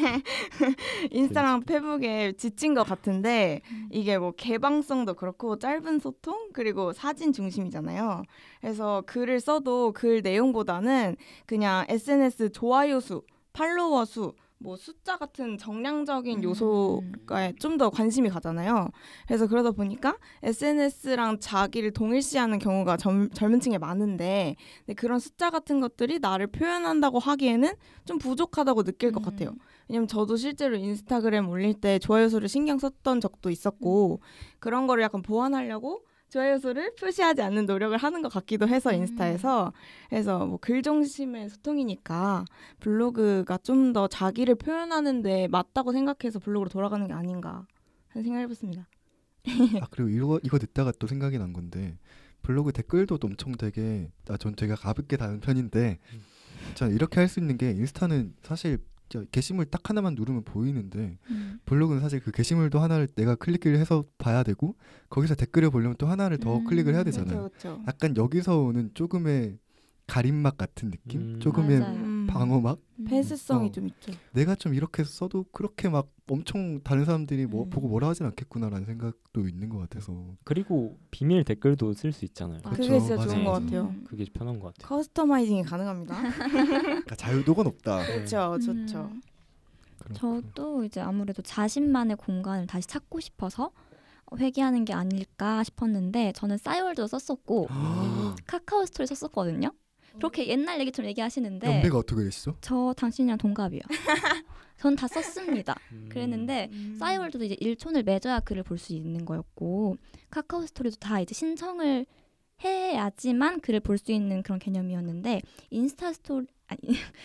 인스타랑 페북에 지친 것 같은데 이게 뭐 개방성도 그렇고 짧은 소통 그리고 사진 중심이잖아요. 그래서 글을 써도 글 내용보다는 그냥 에스엔에스 좋아요 수, 팔로워 수, 뭐 숫자 같은 정량적인 음. 요소에 좀 더 관심이 가잖아요. 그래서 그러다 보니까 에스엔에스랑 자기를 동일시하는 경우가 젊, 젊은 층에 많은데 근데 그런 숫자 같은 것들이 나를 표현한다고 하기에는 좀 부족하다고 느낄 것 같아요. 왜냐면 저도 실제로 인스타그램 올릴 때 좋아요 수를 신경 썼던 적도 있었고 그런 거를 약간 보완하려고 좋아요 수를 표시하지 않는 노력을 하는 것 같기도 해서 음. 인스타에서 그래서 뭐 글 중심의 소통이니까 블로그가 좀 더 자기를 표현하는데 맞다고 생각해서 블로그로 돌아가는 게 아닌가 하는 생각을 해봤습니다. 아 그리고 이거 이거 듣다가 또 생각이 난 건데 블로그 댓글도 엄청 되게 아, 전 되게 가볍게 다는 편인데 전 이렇게 할 수 있는 게 인스타는 사실 저 게시물 딱 하나만 누르면 보이는데 음. 블로그는 사실 그 게시물도 하나를 내가 클릭을 해서 봐야 되고 거기서 댓글을 보려면 또 하나를 더 음. 클릭을 해야 되잖아요. 그렇죠. 약간 여기서 오는 조금의 가림막 같은 느낌? 음. 조금의 맞아요. 방어막? 음. 폐쇄성이 어. 좀 있죠. 내가 좀 이렇게 써도 그렇게 막 엄청 다른 사람들이 뭐 음. 보고 뭐라 하진 않겠구나라는 생각도 있는 것 같아서 그리고 비밀 댓글도 쓸 수 있잖아요. 아, 그게 그렇죠. 진짜 맞아요, 좋은 것 맞아요. 같아요. 음. 그게 편한 것 같아요. 커스터마이징이 가능합니다. 그러니까 자유도가 높다. 그렇죠, 좋죠. 음. 그렇구나. 저도 이제 아무래도 자신만의 공간을 다시 찾고 싶어서 회귀하는 게 아닐까 싶었는데 저는 싸이월드도 썼었고 카카오 스토리 썼었거든요. 그렇게 옛날 얘기처럼 얘기하시는데 연배가 어떻게 되시죠? 저 당신이랑 동갑이요. 전 다 썼습니다. 음. 그랬는데 음. 싸이월드도 이제 일촌을 맺어야 글을 볼 수 있는 거였고 카카오 스토리도 다 이제 신청을 해야지만 글을 볼 수 있는 그런 개념이었는데 인스타 스토리 아니,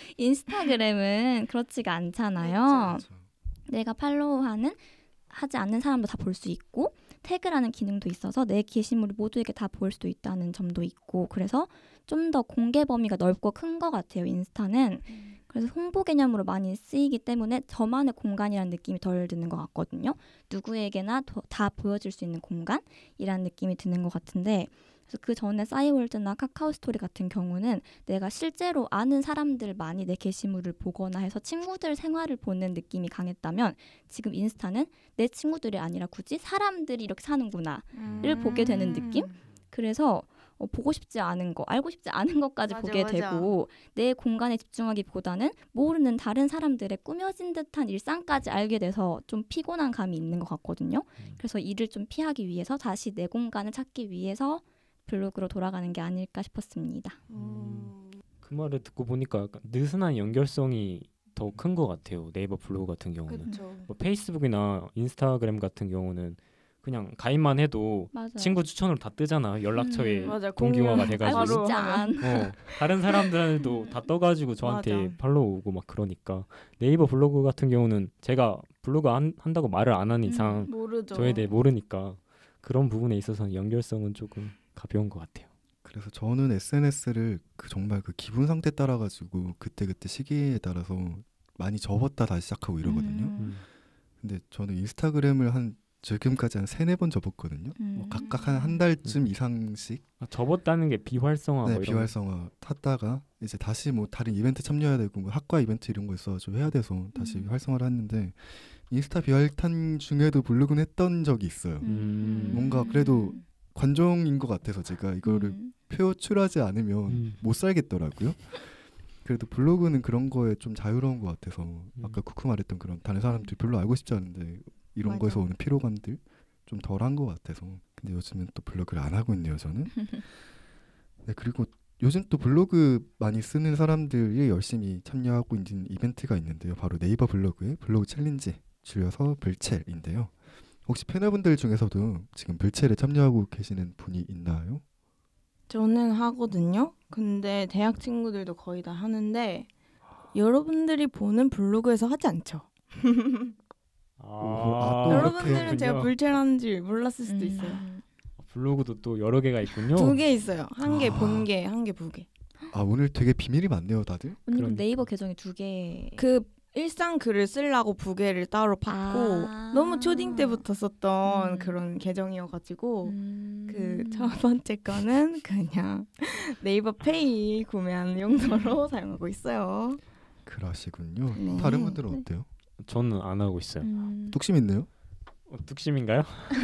인스타그램은 그렇지가 않잖아요. 그렇죠. 내가 팔로우하는 하지 않는 사람도 다 볼 수 있고 태그라는 기능도 있어서 내 게시물을 모두에게 다 보일 수도 있다는 점도 있고 그래서 좀 더 공개 범위가 넓고 큰 것 같아요. 인스타는. 음. 그래서 홍보 개념으로 많이 쓰이기 때문에 저만의 공간이라는 느낌이 덜 드는 것 같거든요. 누구에게나 더, 다 보여줄 수 있는 공간이라는 느낌이 드는 것 같은데 그래서 그 전에 싸이월드나 카카오 스토리 같은 경우는 내가 실제로 아는 사람들 많이 내 게시물을 보거나 해서 친구들 생활을 보는 느낌이 강했다면 지금 인스타는 내 친구들이 아니라 굳이 사람들이 이렇게 사는구나를 음. 보게 되는 느낌? 그래서 어, 보고 싶지 않은 거, 알고 싶지 않은 것까지 맞아, 보게 맞아. 되고 내 공간에 집중하기보다는 모르는 다른 사람들의 꾸며진 듯한 일상까지 알게 돼서 좀 피곤한 감이 있는 것 같거든요. 음. 그래서 이를 좀 피하기 위해서 다시 내 공간을 찾기 위해서 블로그로 돌아가는 게 아닐까 싶었습니다. 음. 그 말을 듣고 보니까 약간 느슨한 연결성이 더 큰 것 같아요. 네이버 블로그 같은 경우는. 그렇죠. 뭐 페이스북이나 인스타그램 같은 경우는 그냥 가입만 해도 맞아요. 친구 추천으로 다 뜨잖아. 연락처에 음, 맞아. 동기화가 공유 돼가지고. 알고 바로 싶지 하면. 않. 어, 다른 사람들도 다 떠가지고 저한테 맞아. 팔로우 오고 막 그러니까 네이버 블로그 같은 경우는 제가 블로그 한, 한다고 말을 안 한 이상 모르죠. 저에 대해 모르니까 그런 부분에 있어서는 연결성은 조금 가벼운 것 같아요. 그래서 저는 에스엔에스를 그 정말 그 기분 상태 따라 가지고 그때 그때 시기에 따라서 많이 접었다 다시 시작하고 이러거든요. 음. 근데 저는 인스타그램을 한 지금까지 한 세네 번 접었거든요. 음. 뭐 각각 한 한 달쯤 이상씩 아, 접었다는 게 비활성화 네, 뭐 이런 비활성화 탔다가 이제 다시 뭐 다른 이벤트 참여해야 되고 뭐 학과 이벤트 이런 거 있어가지고 해야 돼서 다시 음. 활성화를 했는데 인스타 비활탄 중에도 블로그는 했던 적이 있어요. 음. 뭔가 그래도 관종인 것 같아서 제가 이거를 음. 표출하지 않으면 음. 못 살겠더라고요. 그래도 블로그는 그런 거에 좀 자유로운 것 같아서 아까 쿠쿠 말했던 그런 다른 사람들이 별로 알고 싶지 않은데 이런 맞아. 거에서 오는 피로감들 좀 덜한 것 같아서 근데 요즘은 또 블로그를 안 하고 있네요 저는. 네 그리고 요즘 또 블로그 많이 쓰는 사람들이 열심히 참여하고 있는 이벤트가 있는데요. 바로 네이버 블로그의 블로그 챌린지 줄여서 불첼인데요. 혹시 패널분들 중에서도 지금 불첼에 참여하고 계시는 분이 있나요? 저는 하거든요. 근데 대학 친구들도 거의 다 하는데 여러분들이 보는 블로그에서 하지 않죠. 아, 또 여러분들은 이렇게 제가 불체라는지 몰랐을 수도 음. 있어요. 블로그도 또 여러 개가 있군요. 두 개 있어요. 한 개 아. 본개, 한 개 부개. 아 오늘 되게 비밀이 많네요 다들. 언니 그럼 그러니까. 네이버 계정이 두 개. 그 일상 글을 쓰려고 부개를 따로 받고 아. 너무 초딩 때부터 썼던 음. 그런 계정이어가지고 음. 그 첫 번째 거는 그냥 네이버 페이 구매하는 용도로 사용하고 있어요. 그러시군요. 네. 다른 분들은 네. 어때요? 저는 안 하고 있어요. 음. 뚝심 있네요. 어, 뚝심인가요?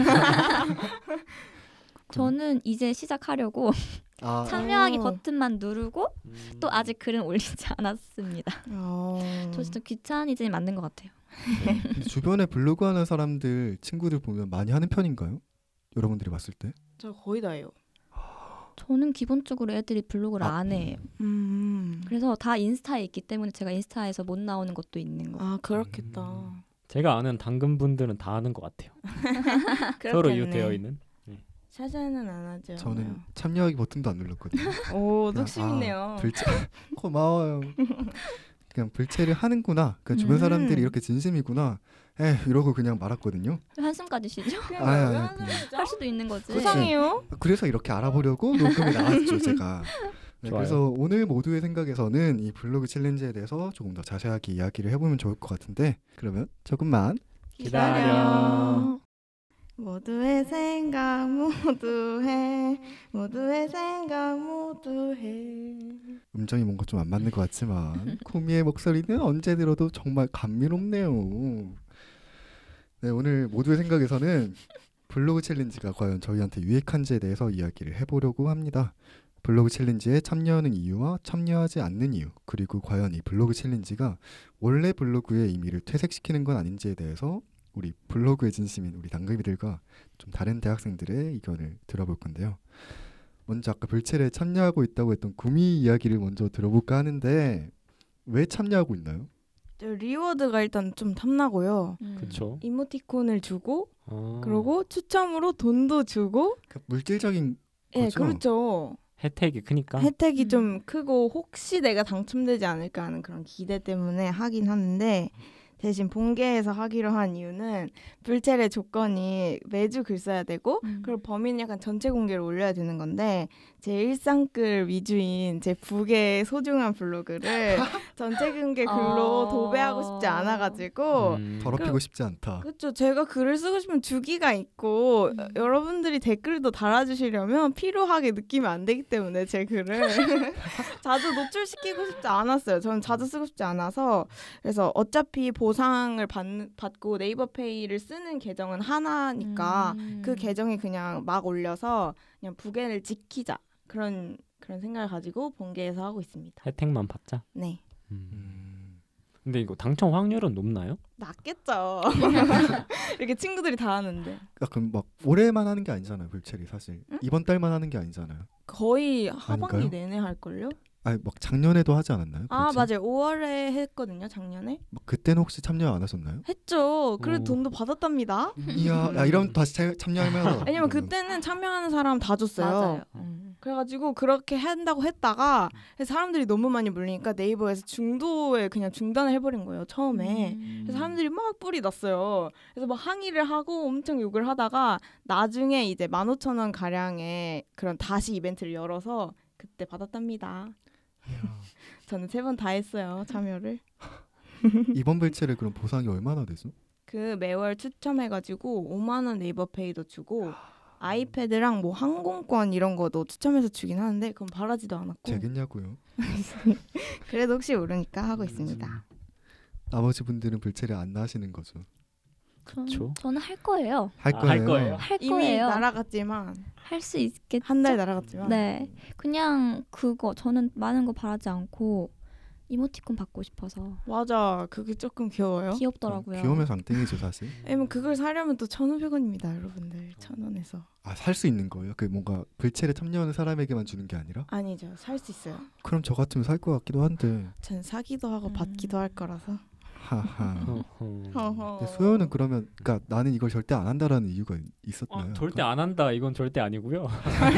저는 이제 시작하려고 아, 참여하기 어. 버튼만 누르고 또 아직 글은 올리지 않았습니다. 어. 저 진짜 귀차니즘이 맞는 것 같아요. 근데 주변에 블로그 하는 사람들 친구들 보면 많이 하는 편인가요? 여러분들이 봤을 때? 저 거의 다예요. 저는 기본적으로 애들이 블로그를 아. 안 해요. 음. 그래서 다 인스타에 있기 때문에 제가 인스타에서 못 나오는 것도 있는 거. 아 그렇겠다. 음. 제가 아는 당근 분들은 다 하는 것 같아요. 서로 그렇겠네. 이웃되어 있는. 샤샤는 안 하죠. 저는 참여하기 버튼도 안 눌렀거든요. 오 그냥, 뚝심이네요. 아, 불체 고마워요. 그냥 불체를 하는구나. 그냥 주변 음. 사람들이 이렇게 진심이구나. 에 이러고 그냥 말았거든요. 한숨까지 쉬죠? 아, 아, 아, 왜 그냥. 하죠? 할 수도 있는 거지. 부상해요. 그래서 이렇게 알아보려고 녹음에 나왔죠 제가. 네, 좋아요. 그래서 오늘 모두의 생각에서는 이 블로그 챌린지에 대해서 조금 더 자세하게 이야기를 해보면 좋을 것 같은데 그러면 조금만 기다려. 모두의 생각 모두 해. 모두의 생각 모두 해. 음정이 뭔가 좀 안 맞는 것 같지만 쿠미의 목소리는 언제 들어도 정말 감미롭네요. 네, 오늘 모두의 생각에서는 블로그 챌린지가 과연 저희한테 유익한지에 대해서 이야기를 해보려고 합니다. 블로그 챌린지에 참여하는 이유와 참여하지 않는 이유, 그리고 과연 이 블로그 챌린지가 원래 블로그의 의미를 퇴색시키는 건 아닌지에 대해서 우리 블로그의 진심인 우리 당금이들과 좀 다른 대학생들의 의견을 들어볼 건데요. 먼저 아까 불첼에 참여하고 있다고 했던 구미 이야기를 먼저 들어볼까 하는데 왜 참여하고 있나요? 저 리워드가 일단 좀 탐나고요. 음. 그렇죠. 이모티콘을 주고 아. 그리고 추첨으로 돈도 주고 그 물질적인 예, 거죠? 그렇죠. 혜택이 크니까. 혜택이 음. 좀 크고 혹시 내가 당첨되지 않을까 하는 그런 기대 때문에 하긴 하는데 대신 본계에서 하기로 한 이유는 불첼의 조건이 매주 글 써야 되고 음. 그리고 범위는 약간 전체 공개를 올려야 되는 건데 제 일상글 위주인 제 북의 소중한 블로그를 전체 공개 글로 어. 도배하고 싶지 않아가지고 음. 더럽히고 싶지 않다. 그렇죠. 제가 글을 쓰고 싶으면 주기가 있고 음. 어, 여러분들이 댓글도 달아주시려면 필요하게 느끼면 안 되기 때문에 제 글을 자주 노출시키고 싶지 않았어요. 저는 자주 쓰고 싶지 않아서 그래서 어차피 보상을 받, 받고 네이버페이를 쓰는 계정은 하나니까 음. 그 계정이 그냥 막 올려서 그냥 북엔을 지키자 그런 그런 생각을 가지고 본계에서 하고 있습니다. 혜택만 받자. 네. 음. 음, 근데 이거 당첨 확률은 높나요? 낫겠죠. 이렇게 친구들이 다 하는데 약간 막 올해만 하는 게 아니잖아요. 불첼이 사실 응? 이번 달만 하는 게 아니잖아요. 거의 하반기 아닌가요? 내내 할걸요? 아니 막 작년에도 하지 않았나요? 아 불첼? 맞아요. 오월에 했거든요. 작년에 막 그때는 혹시 참여 안 하셨나요? 했죠. 그래도 오. 돈도 받았답니다. 이야, 야, 이런 다시 참- 참여하면 왜냐면 그때는 참여하는 사람 다 줬어요. 맞아요. 음. 그래가지고 그렇게 한다고 했다가 사람들이 너무 많이 물리니까 네이버에서 중도에 그냥 중단을 해버린 거예요. 처음에. 음. 그래서 사람들이 막 뿔이 났어요. 그래서 막 항의를 하고 엄청 욕을 하다가 나중에 이제 만 오천 원 가량의 그런 다시 이벤트를 열어서 그때 받았답니다. 저는 세 번 다 했어요. 참여를. 이번 불첼에 그럼 보상이 얼마나 되죠? 그 매월 추첨해가지고 오만 원 네이버페이도 주고 아이패드랑 뭐 항공권 이런 거도 추첨해서 주긴 하는데 그건 바라지도 않았고 되겠냐고요. 그래도 혹시 모르니까 하고 있습니다. 나머지 분들은 불첼에 안 나시는 거죠. 전, 그쵸. 저는 할 거예요. 할 아, 거예요. 할 거예요. 할 이미 거예요. 날아갔지만 할 수 있겠죠. 한 달 날아갔지만 네, 그냥 그거 저는 많은 거 바라지 않고 이모티콘 받고 싶어서 맞아 그게 조금 귀여워요. 귀엽더라고요. 귀여우면 장땡이죠 사실. 왜냐면 그걸 사려면 또 천오백 원입니다 여러분들. 천 원에서 아 살 수 있는 거예요? 그 뭔가 불첼에 참여하는 사람에게만 주는 게 아니라? 아니죠. 살 수 있어요. 그럼 저 같으면 살 것 같기도 한데. 전 사기도 하고 음. 받기도 할 거라서. 하하. 어허. 허허. 근데 소연은 그러면 그러니까 나는 이걸 절대 안 한다라는 이유가 있었나요? 어, 절대 안 한다. 이건 절대 아니고요.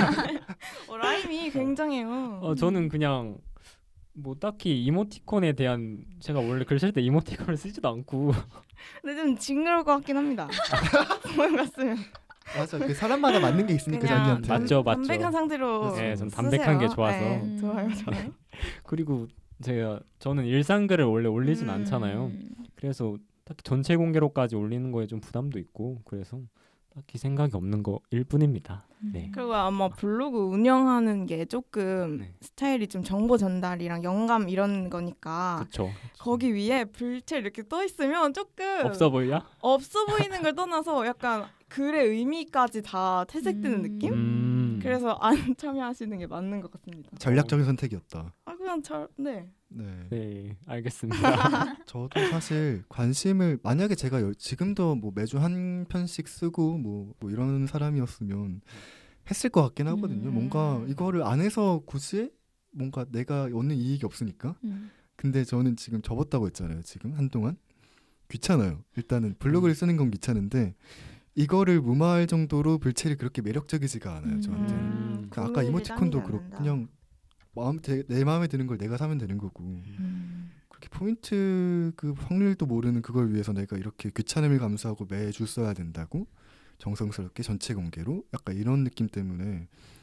어, 라임이 굉장해요. 어, 저는 그냥 뭐 딱히 이모티콘에 대한 제가 원래 글 쓸 때 이모티콘을 쓰지도 않고 근데 좀 징그러울 것 같긴 합니다. 소연 같으면. 맞아. 그 사람마다 맞는 게 있으니까 그냥 자기한테. 맞죠, 맞죠. 담백한 상태로 네, 전 쓰세요. 담백한 게 좋아서. 네, 음. 좋아요, 좋아요. 그리고 제가 저는 일상글을 원래 올리진 음. 않잖아요. 음. 그래서 딱히 전체 공개로까지 올리는 거에 좀 부담도 있고 그래서 딱히 생각이 없는 거일 뿐입니다. 네. 그리고 아마 블로그 운영하는 게 조금 네. 스타일이 좀 정보 전달이랑 영감 이런 거니까 그렇죠. 거기 위에 불체 이렇게 떠 있으면 조금 없어 보여? 없어 보이는 걸 떠나서 약간 글의 의미까지 다 퇴색되는 음. 느낌? 음. 그래서 안 참여하시는 게 맞는 것 같습니다. 전략적인 선택이었다. 아 그냥 잘 네. 네. 네, 알겠습니다. 저도 사실 관심을 만약에 제가 열- 지금도 뭐 매주 한 편씩 쓰고 뭐, 뭐 이런 사람이었으면 했을 것 같긴 하거든요. 음. 뭔가 이거를 안 해서 굳이 뭔가 내가 얻는 이익이 없으니까. 음. 근데 저는 지금 접었다고 했잖아요. 지금 한동안 귀찮아요. 일단은 블로그를 쓰는 건 귀찮은데 이거를 무마할 정도로 불첼이 그렇게 매력적이지가 않아요. 저한테. 음. 그 아까 이모티콘도 그렇고 않는다. 그냥 마음 제, 내 마음에 드는 걸 내가 사면 되는 거고 음. 그렇게 포인트 그 확률도 모르는 그걸 위해서 내가 이렇게 귀찮음을 감수하고 매주 써야 된다고 정성스럽게 전체 공개로 약간 이런 느낌 때문에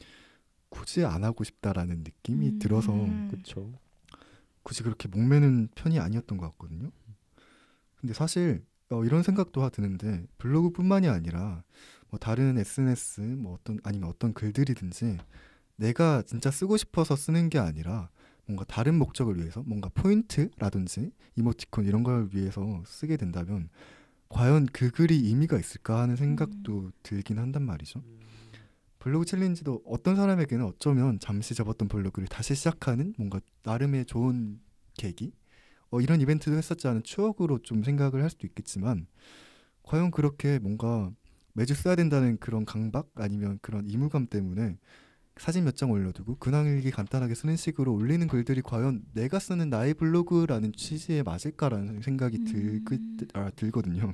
굳이 안 하고 싶다라는 느낌이 음. 들어서 그렇죠. 굳이 그렇게 목매는 편이 아니었던 것 같거든요. 근데 사실 어, 이런 생각도 하 드는데 블로그뿐만이 아니라 뭐 다른 에스엔에스 뭐 어떤 아니면 어떤 글들이든지 내가 진짜 쓰고 싶어서 쓰는 게 아니라 뭔가 다른 목적을 위해서 뭔가 포인트라든지 이모티콘 이런 걸 위해서 쓰게 된다면 과연 그 글이 의미가 있을까 하는 생각도 들긴 한단 말이죠. 블로그 챌린지도 어떤 사람에게는 어쩌면 잠시 접었던 블로그를 다시 시작하는 뭔가 나름의 좋은 계기 어, 이런 이벤트도 했었지 않은 추억으로 좀 생각을 할 수도 있겠지만 과연 그렇게 뭔가 매주 써야 된다는 그런 강박 아니면 그런 의무감 때문에 사진 몇 장 올려두고 근황일기 간단하게 쓰는 식으로 올리는 글들이 과연 내가 쓰는 나의 블로그라는 취지에 맞을까라는 생각이 들, 그, 아, 들거든요.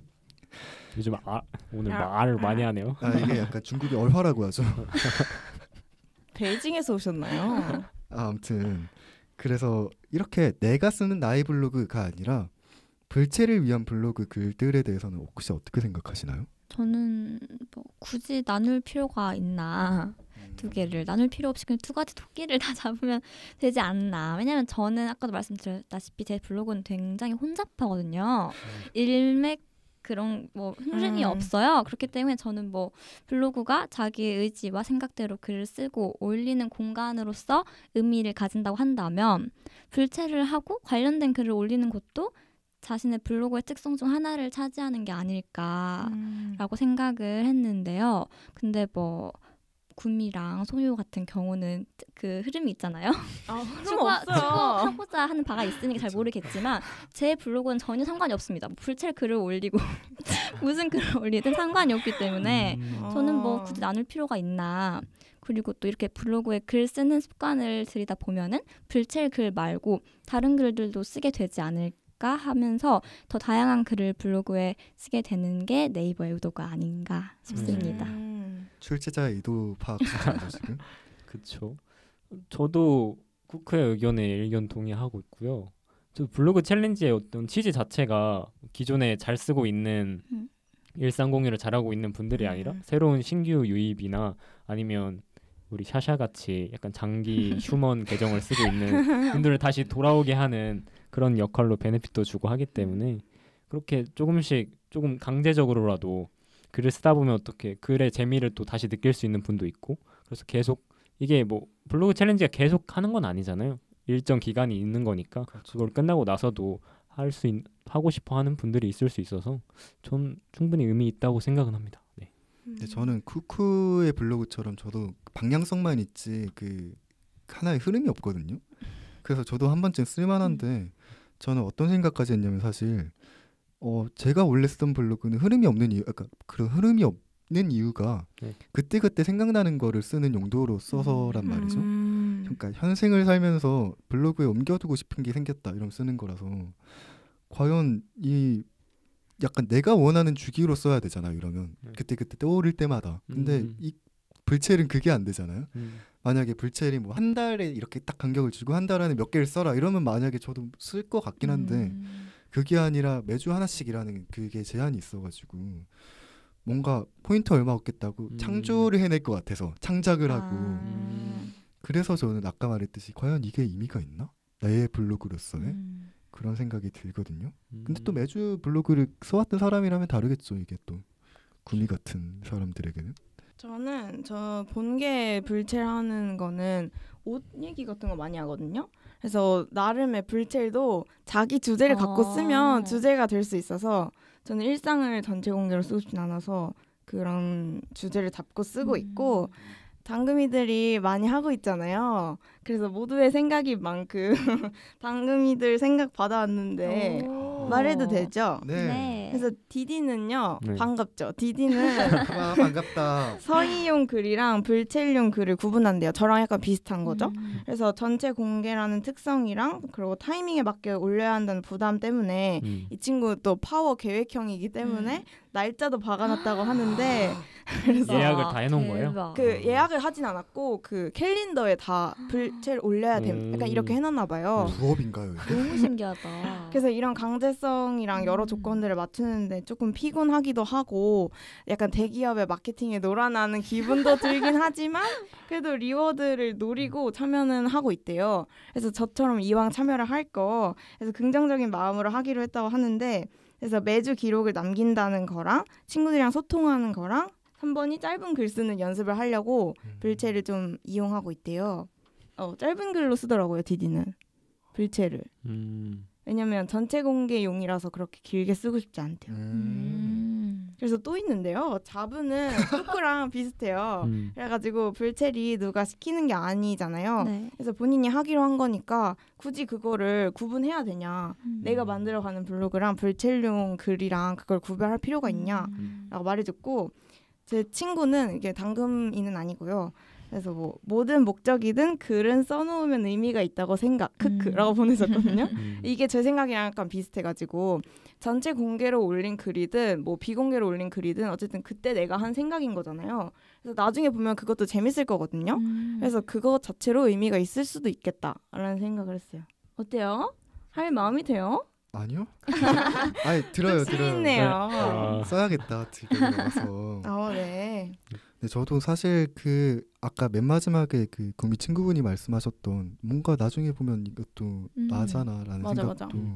요즘 아, 오늘 아, 말을 아. 많이 하네요. 아, 이게 약간 중국의 얼화라고 하죠. 베이징에서 오셨나요? 아, 아무튼 그래서 이렇게 내가 쓰는 나의 블로그가 아니라 불체를 위한 블로그 글들에 대해서는 혹시 어떻게 생각하시나요? 저는 뭐 굳이 나눌 필요가 있나 두 개를 나눌 필요 없이 그냥 두 가지 토끼를 다 잡으면 되지 않나. 왜냐면 저는 아까도 말씀드렸다시피 제 블로그는 굉장히 혼잡하거든요. 일맥 그런 뭐 흐름이 음. 없어요. 그렇기 때문에 저는 뭐 블로그가 자기의 의지와 생각대로 글을 쓰고 올리는 공간으로서 의미를 가진다고 한다면 불체를 하고 관련된 글을 올리는 것도 자신의 블로그의 특성 중 하나를 차지하는 게 아닐까라고 음. 생각을 했는데요. 근데 뭐 구미랑 소유 같은 경우는 그 흐름이 있잖아요. 아, 흐름 추구하, 없어요. 추구하고자 하는 바가 있으니까 잘 모르겠지만 제 블로그는 전혀 상관이 없습니다. 뭐 불체 글을 올리고 무슨 글을 올리든 상관이 없기 때문에 음. 저는 뭐 아. 굳이 나눌 필요가 있나. 그리고 또 이렇게 블로그에 글 쓰는 습관을 들이다 보면은 불체 글 말고 다른 글들도 쓰게 되지 않을까 하면서 더 다양한 글을 블로그에 쓰게 되는 게 네이버의 의도가 아닌가 싶습니다. 음. 출제자의 의도 파악하시죠 지금? 그렇죠. 저도 쿠크의 의견에 일견 동의하고 있고요. 저 블로그 챌린지의 어떤 취지 자체가 기존에 잘 쓰고 있는 음. 일상 공유를 잘하고 있는 분들이 아니라 음. 새로운 신규 유입이나 아니면 우리 샤샤 같이 약간 장기 휴먼 계정을 쓰고 있는 분들을 다시 돌아오게 하는 그런 역할로 베네핏도 주고 하기 때문에 그렇게 조금씩 조금 강제적으로라도 글을 쓰다 보면 어떻게 글의 재미를 또 다시 느낄 수 있는 분도 있고 그래서 계속 이게 뭐 블로그 챌린지가 계속 하는 건 아니잖아요. 일정 기간이 있는 거니까 그렇죠. 그걸 끝나고 나서도 할 수 하고 싶어 하는 분들이 있을 수 있어서 전 충분히 의미 있다고 생각은 합니다. 네. 근데 저는 쿠쿠의 블로그처럼 저도 방향성만 있지 그 하나의 흐름이 없거든요. 그래서 저도 한 번쯤 쓸만한데 저는 어떤 생각까지 했냐면 사실 어 제가 원래 쓰던 블로그는 흐름이 없는 이유, 그러니까 그런 흐름이 없는 이유가 네. 그때 그때 생각나는 거를 쓰는 용도로 써서란 말이죠. 음. 그러니까 현생을 살면서 블로그에 옮겨두고 싶은 게 생겼다 이러면 쓰는 거라서 과연 이 약간 내가 원하는 주기로 써야 되잖아요. 이러면 네. 그때 그때 떠오를 때마다. 근데 음. 이 불첼은 그게 안 되잖아요. 음. 만약에 불첼이 뭐 한 달에 이렇게 딱 간격을 주고 한 달 안에 몇 개를 써라 이러면 만약에 저도 쓸 것 같긴 한데 음. 그게 아니라 매주 하나씩이라는 그게 제한이 있어가지고 뭔가 포인트 얼마 없겠다고 음. 창조를 해낼 것 같아서 창작을 아. 하고 음. 그래서 저는 아까 말했듯이 과연 이게 의미가 있나? 내 블로그로서의 음. 그런 생각이 들거든요. 근데 음. 또 매주 블로그를 써왔던 사람이라면 다르겠죠. 이게 또 구미 같은 사람들에게는. 저는 저 본계 불체를 하는 거는 옷 얘기 같은 거 많이 하거든요. 그래서 나름의 불체도 자기 주제를 갖고 아. 쓰면 주제가 될 수 있어서 저는 일상을 전체 공개로 쓰고 싶진 않아서 그런 주제를 잡고 쓰고 있고 당금이들이 많이 하고 있잖아요. 그래서 모두의 생각인 만큼 당금이들 생각 받아왔는데 오. 말해도 되죠? 네. 그래서 디디는요. 네. 반갑죠. 디디는 아, 반갑다. 서희용 글이랑 불체용 글을 구분한대요. 저랑 약간 비슷한 거죠. 음. 그래서 전체 공개라는 특성이랑 그리고 타이밍에 맞게 올려야 한다는 부담 때문에 음. 이 친구 또 파워 계획형이기 때문에 음. 날짜도 박아놨다고 하는데 그래서 예약을 다 해놓은 거예요? 대박. 그 예약을 하진 않았고 그 캘린더에 다 불체를 올려야 됨. 약간 이렇게 해놨나 봐요. 부업인가요? 이게? 너무 신기하다. 그래서 이런 강제성이랑 여러 음. 조건들을 맞추는데 조금 피곤하기도 하고 약간 대기업의 마케팅에 놀아나는 기분도 들긴 하지만 그래도 리워드를 노리고 참여는 하고 있대요. 그래서 저처럼 이왕 참여를 할 거 그래서 긍정적인 마음으로 하기로 했다고 하는데 그래서 매주 기록을 남긴다는 거랑 친구들이랑 소통하는 거랑 삼 번이 짧은 글 쓰는 연습을 하려고 불체를 좀 이용하고 있대요. 어, 짧은 글로 쓰더라고요, 디디는. 불체를. 음. 왜냐면 전체 공개용이라서 그렇게 길게 쓰고 싶지 않대요. 음. 음. 그래서 또 있는데요. 자부는 쿠쿠랑 비슷해요. 음. 그래가지고 불첼이 누가 시키는 게 아니잖아요. 네. 그래서 본인이 하기로 한 거니까 굳이 그거를 구분해야 되냐. 음. 내가 만들어가는 블로그랑 불첼용 글이랑 그걸 구별할 필요가 있냐. 음. 라고 말해줬고 제 친구는 이게 당금이는 아니고요. 그래서 뭐 모든 목적이든 글은 써놓으면 의미가 있다고 생각 크크라고 음. 보내셨거든요. 음. 이게 제 생각이랑 약간 비슷해가지고 전체 공개로 올린 글이든 뭐 비공개로 올린 글이든 어쨌든 그때 내가 한 생각인 거잖아요. 그래서 나중에 보면 그것도 재밌을 거거든요. 음. 그래서 그거 자체로 의미가 있을 수도 있겠다라는 생각을 했어요. 어때요? 할 마음이 돼요? 아니요? 아니 들어요 들어요. 있네요. 아, 써야겠다 지금 와서. 아, 네. 근데 저도 사실 그 아까 맨 마지막에 그 구미 친구분이 말씀하셨던 뭔가 나중에 보면 이것도 음. 나잖아라는 맞아, 생각도 맞아.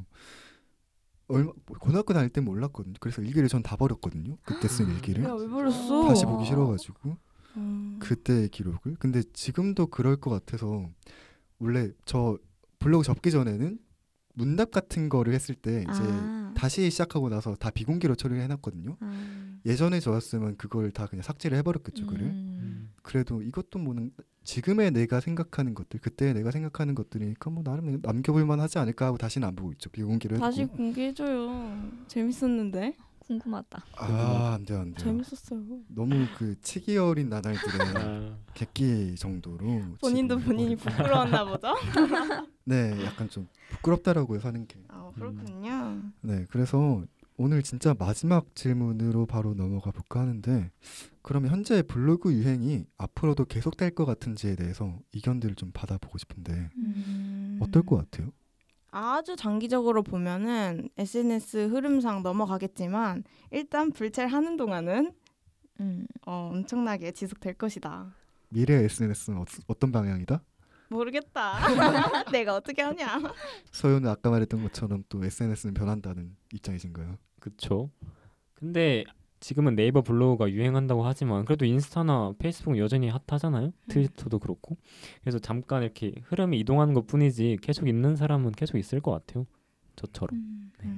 얼마 고등학교 다닐 때 몰랐거든요. 그래서 일기를 전 다 버렸거든요. 그때 쓴 일기를 야, 왜 버렸어? 다시 보기 싫어가지고 음. 그때의 기록을. 근데 지금도 그럴 것 같아서 원래 저 블로그 접기 전에는 문답 같은 거를 했을 때 이제 아. 다시 시작하고 나서 다 비공개로 처리를 해놨거든요. 아. 예전에 저였으면 그걸 다 그냥 삭제를 해버렸겠죠. 글을. 음. 그래도 이것도 뭐 지금의 내가 생각하는 것들, 그때 내가 생각하는 것들이니까 뭐 나름 남겨볼만 하지 않을까 하고 다시는 안 보고 있죠. 비공개로 했고. 다시 공개해줘요. 재밌었는데. 궁금하다. 아, 안 돼요, 안 돼요. 재밌었어요. 너무 그 치기 어린 나날들의 아, 객기 정도로 본인도 지금 본인이 머리가- 부끄러웠나 보죠? 네, 약간 좀 부끄럽다라고요 사는 게. 아, 그렇군요. 네, 그래서 오늘 진짜 마지막 질문으로 바로 넘어가 볼까 하는데, 그러면 현재 블로그 유행이 앞으로도 계속될 것 같은지에 대해서 의견들을 좀 받아보고 싶은데 음. 어떨 것 같아요? 아주 장기적으로 보면은 에스엔에스 흐름상 넘어가겠지만 일단 불찰하는 동안은 음. 어, 엄청나게 지속될 것이다. 미래 에스엔에스는 어, 어떤 방향이다? 모르겠다. 내가 어떻게 하냐. 서윤은 아까 말했던 것처럼 또 에스엔에스는 변한다는 입장이신가요? 그쵸. 근데 지금은 네이버 블로그가 유행한다고 하지만 그래도 인스타나 페이스북은 여전히 핫하잖아요. 트위터도 그렇고. 그래서 잠깐 이렇게 흐름이 이동하는 것뿐이지 계속 있는 사람은 계속 있을 것 같아요. 저처럼. 음. 네.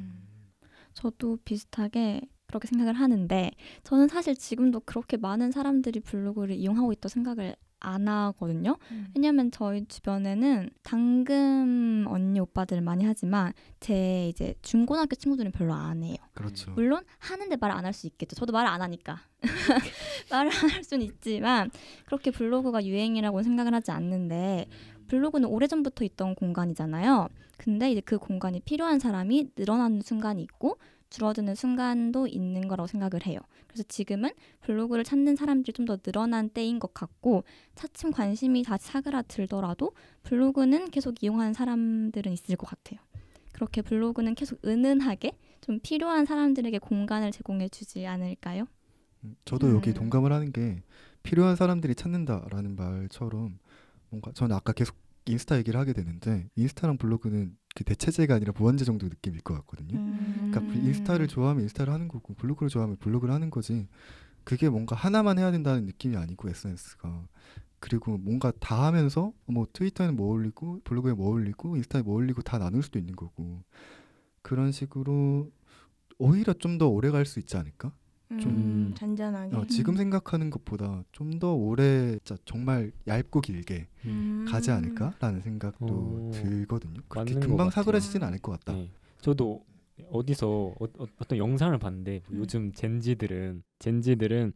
저도 비슷하게 그렇게 생각을 하는데 저는 사실 지금도 그렇게 많은 사람들이 블로그를 이용하고 있다고 생각을 안 하거든요. 왜냐면 저희 주변에는 당금 언니 오빠들은 많이 하지만 제 이제 중고등학교 친구들은 별로 안 해요. 그렇죠. 물론 하는데 말을 안 할 수 있겠죠. 저도 말을 안 하니까. 말을 안 할 수는 있지만 그렇게 블로그가 유행이라고 생각을 하지 않는데 블로그는 오래전부터 있던 공간이잖아요. 근데 이제 그 공간이 필요한 사람이 늘어나는 순간이 있고 줄어드는 순간도 있는 거라고 생각을 해요. 그래서 지금은 블로그를 찾는 사람들이 좀 더 늘어난 때인 것 같고 차츰 관심이 다시 사그라들더라도 블로그는 계속 이용하는 사람들은 있을 것 같아요. 그렇게 블로그는 계속 은은하게 좀 필요한 사람들에게 공간을 제공해 주지 않을까요? 음, 저도 여기 음. 동감을 하는 게 필요한 사람들이 찾는다라는 말처럼 뭔가 저는 아까 계속 인스타 얘기를 하게 되는데 인스타랑 블로그는 그 대체제가 아니라 보완제 정도 느낌일 것 같거든요. 음. 그러니까 그 인스타를 좋아하면 인스타를 하는 거고 블로그를 좋아하면 블로그를 하는 거지 그게 뭔가 하나만 해야 된다는 느낌이 아니고 에스엔에스가 그리고 뭔가 다 하면서 뭐 트위터에는 뭐 올리고 블로그에 뭐 올리고 인스타에 뭐 올리고 다 나눌 수도 있는 거고 그런 식으로 오히려 좀 더 오래 갈 수 있지 않을까? 좀 음. 잔잔하게. 어, 지금 생각하는 것보다 좀 더 오래 진짜 정말 얇고 길게 음. 가지 않을까라는 생각도 오. 들거든요. 그렇게 맞는 것 금방 같아요. 사그라지진 않을 것 같다. 네. 저도 어디서 어, 어, 어떤 영상을 봤는데 음. 요즘 젠지들은 젠지들은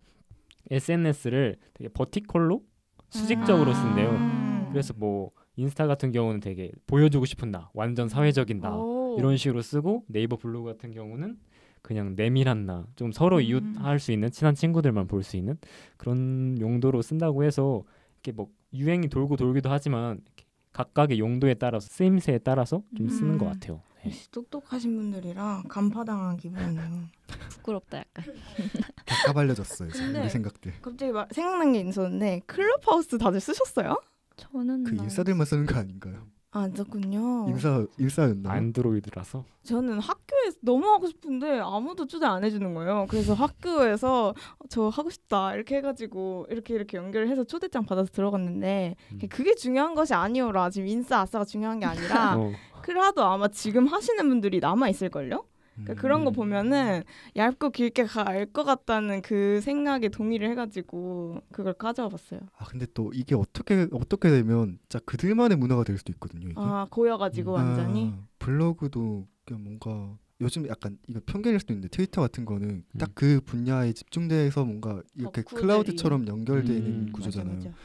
에스엔에스를 되게 버티컬로 수직적으로 아. 쓴대요. 음. 그래서 뭐 인스타 같은 경우는 되게 보여주고 싶은 나, 완전 사회적인 나 오. 이런 식으로 쓰고 네이버 블로그 같은 경우는 그냥 내밀한 나, 좀 서로 음. 이웃할 수 있는 친한 친구들만 볼 수 있는 그런 용도로 쓴다고 해서 이렇게 뭐 유행이 돌고 돌기도 하지만 이렇게 각각의 용도에 따라서 쓰임새에 따라서 좀 쓰는 것 음. 같아요. 네. 역시 똑똑하신 분들이라 간파당한 기분이네요. 부끄럽다 약간. 다 까발려졌어요. 지금 근데 우리 생각들. 갑자기 막 생각난 게 있었는데 클럽하우스 다들 쓰셨어요? 저는 그 나- 인싸들만 쓰는 거 아닌가요? 아, 안 썼군요. 인싸 인싸였나요? 안드로이드라서 저는 학교에서 너무 하고 싶은데 아무도 초대 안 해주는 거예요. 그래서 학교에서 어, 저 하고 싶다 이렇게 해가지고 이렇게 이렇게 연결해서 초대장 받아서 들어갔는데 음. 그게 중요한 것이 아니오라. 지금 인싸 아싸가 중요한 게 아니라 어, 그래도 아마 지금 하시는 분들이 남아 있을걸요? 그러니까 음. 그런 거 음. 보면은 얇고 길게 갈 것 같다는 그 생각에 동의를 해가지고 그걸 가져와봤어요. 아 근데 또 이게 어떻게 어떻게 되면 진짜 그들만의 문화가 될 수도 있거든요. 이게. 아 고여가지고 음. 완전히. 아, 블로그도 그냥 뭔가 요즘 약간 이거 편견일 수도 있는데 트위터 같은 거는 음. 딱 그 분야에 집중돼서 뭔가 이렇게 덕후들이. 클라우드처럼 연결돼 있는 음. 구조잖아요. 맞아, 맞아.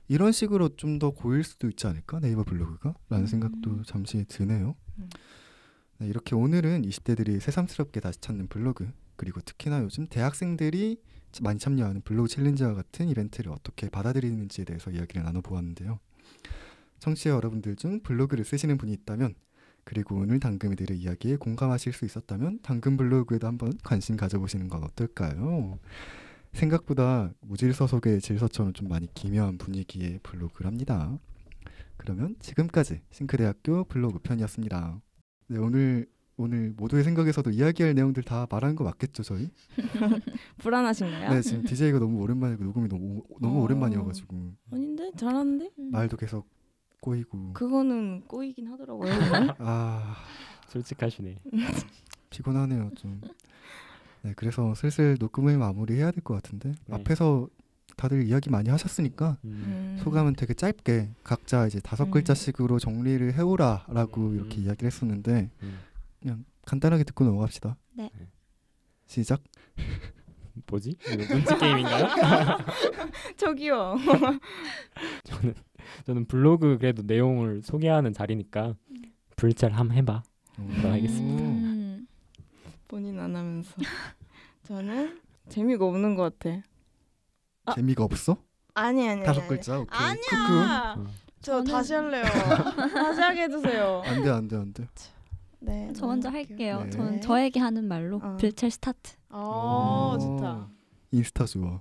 이런 식으로 좀 더 고일 수도 있지 않을까 네이버 블로그가? 라는 음. 생각도 잠시 드네요. 음. 네, 이렇게 오늘은 이십 대들이 새삼스럽게 다시 찾는 블로그, 그리고 특히나 요즘 대학생들이 많이 참여하는 블로그 챌린지와 같은 이벤트를 어떻게 받아들이는지에 대해서 이야기를 나눠보았는데요. 청취자 여러분들 중 블로그를 쓰시는 분이 있다면, 그리고 오늘 당금이들의 이야기에 공감하실 수 있었다면 당금 블로그에도 한번 관심 가져보시는 건 어떨까요? 생각보다 무질서 속의 질서처럼 좀 많이 기묘한 분위기의 블로그랍니다. 그러면 지금까지 싱크대학교 블로그 편이었습니다. 네, 오늘 오늘 모두의 생각에서도 이야기할 내용들 다 말한 거 맞겠죠, 저희? 불안하신가요? 네, 지금 디제이가 너무 오랜만이고 녹음이 너무 너무 어. 오랜만이어가지고 아닌데 잘하는데? 음. 말도 계속 꼬이고. 그거는 꼬이긴 하더라고요. 아, 솔직하시네. 피곤하네요 좀. 네, 그래서 슬슬 녹음을 마무리해야 될 것 같은데 네. 앞에서 다들 이야기 많이 하셨으니까 음. 음. 소감은 되게 짧게 각자 이제 다섯 음. 글자씩으로 정리를 해오라라고 음. 이렇게 이야기를 했었는데 음. 그냥 간단하게 듣고 넘어갑시다. 네. 시작. 뭐지? 이거 눈치 게임인가요? 저기요. 저는 저는 블로그 그래도 내용을 소개하는 자리니까 불찰 함 해봐. 음. 알겠습니다. 음. 본인 안 하면서. 저는 재미가 없는 것 같아. 아. 재미가 없어? 아니 아니. 다섯 아니. 글자. 오케이. 아니야. 음. 저 저는- 다시 할래요. 다시 하게 해주세요. 안돼 안돼 안돼. 네. 저 먼저 넘어갈게요. 할게요. 네. 저는 저에게 하는 말로 어. 불찰 스타트. 어 오. 좋다. 인스타 좋아.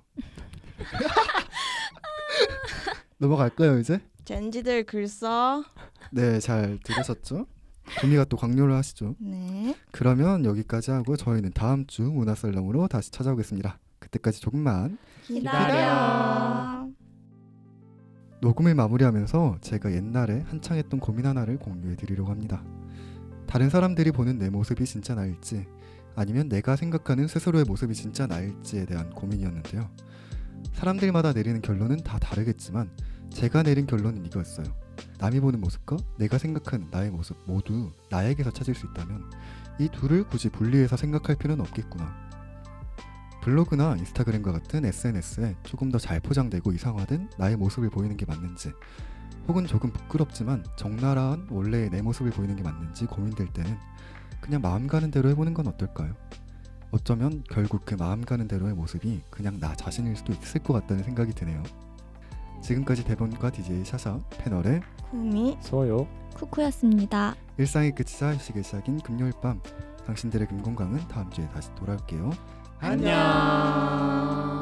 넘어갈까요 이제? 젠지들 글 써. 네, 잘 들으셨죠? 준이가 또 강요를 하시죠. 네. 그러면 여기까지 하고 저희는 다음 주 문화살롱으로 다시 찾아오겠습니다. 그때까지 조금만 기다려. 녹음을 마무리하면서 제가 옛날에 한창 했던 고민 하나를 공유해 드리려고 합니다. 다른 사람들이 보는 내 모습이 진짜 나일지 아니면 내가 생각하는 스스로의 모습이 진짜 나일지에 대한 고민이었는데요. 사람들마다 내리는 결론은 다 다르겠지만 제가 내린 결론은 이거였어요. 남이 보는 모습과 내가 생각하는 나의 모습 모두 나에게서 찾을 수 있다면 이 둘을 굳이 분리해서 생각할 필요는 없겠구나. 블로그나 인스타그램과 같은 에스엔에스에 조금 더 잘 포장되고 이상화된 나의 모습을 보이는 게 맞는지, 혹은 조금 부끄럽지만 적나라한 원래의 내 모습을 보이는 게 맞는지 고민될 때는 그냥 마음 가는 대로 해보는 건 어떨까요? 어쩌면 결국 그 마음 가는 대로의 모습이 그냥 나 자신일 수도 있을 것 같다는 생각이 드네요. 지금까지 대본과 디제이 샤샤, 패널의 구미. 소요. 쿠쿠였습니다. 일상의 끝이자 휴식의 시작인 금요일 밤, 당신들의 금공강은 다음 주에 다시 돌아올게요. 안녕.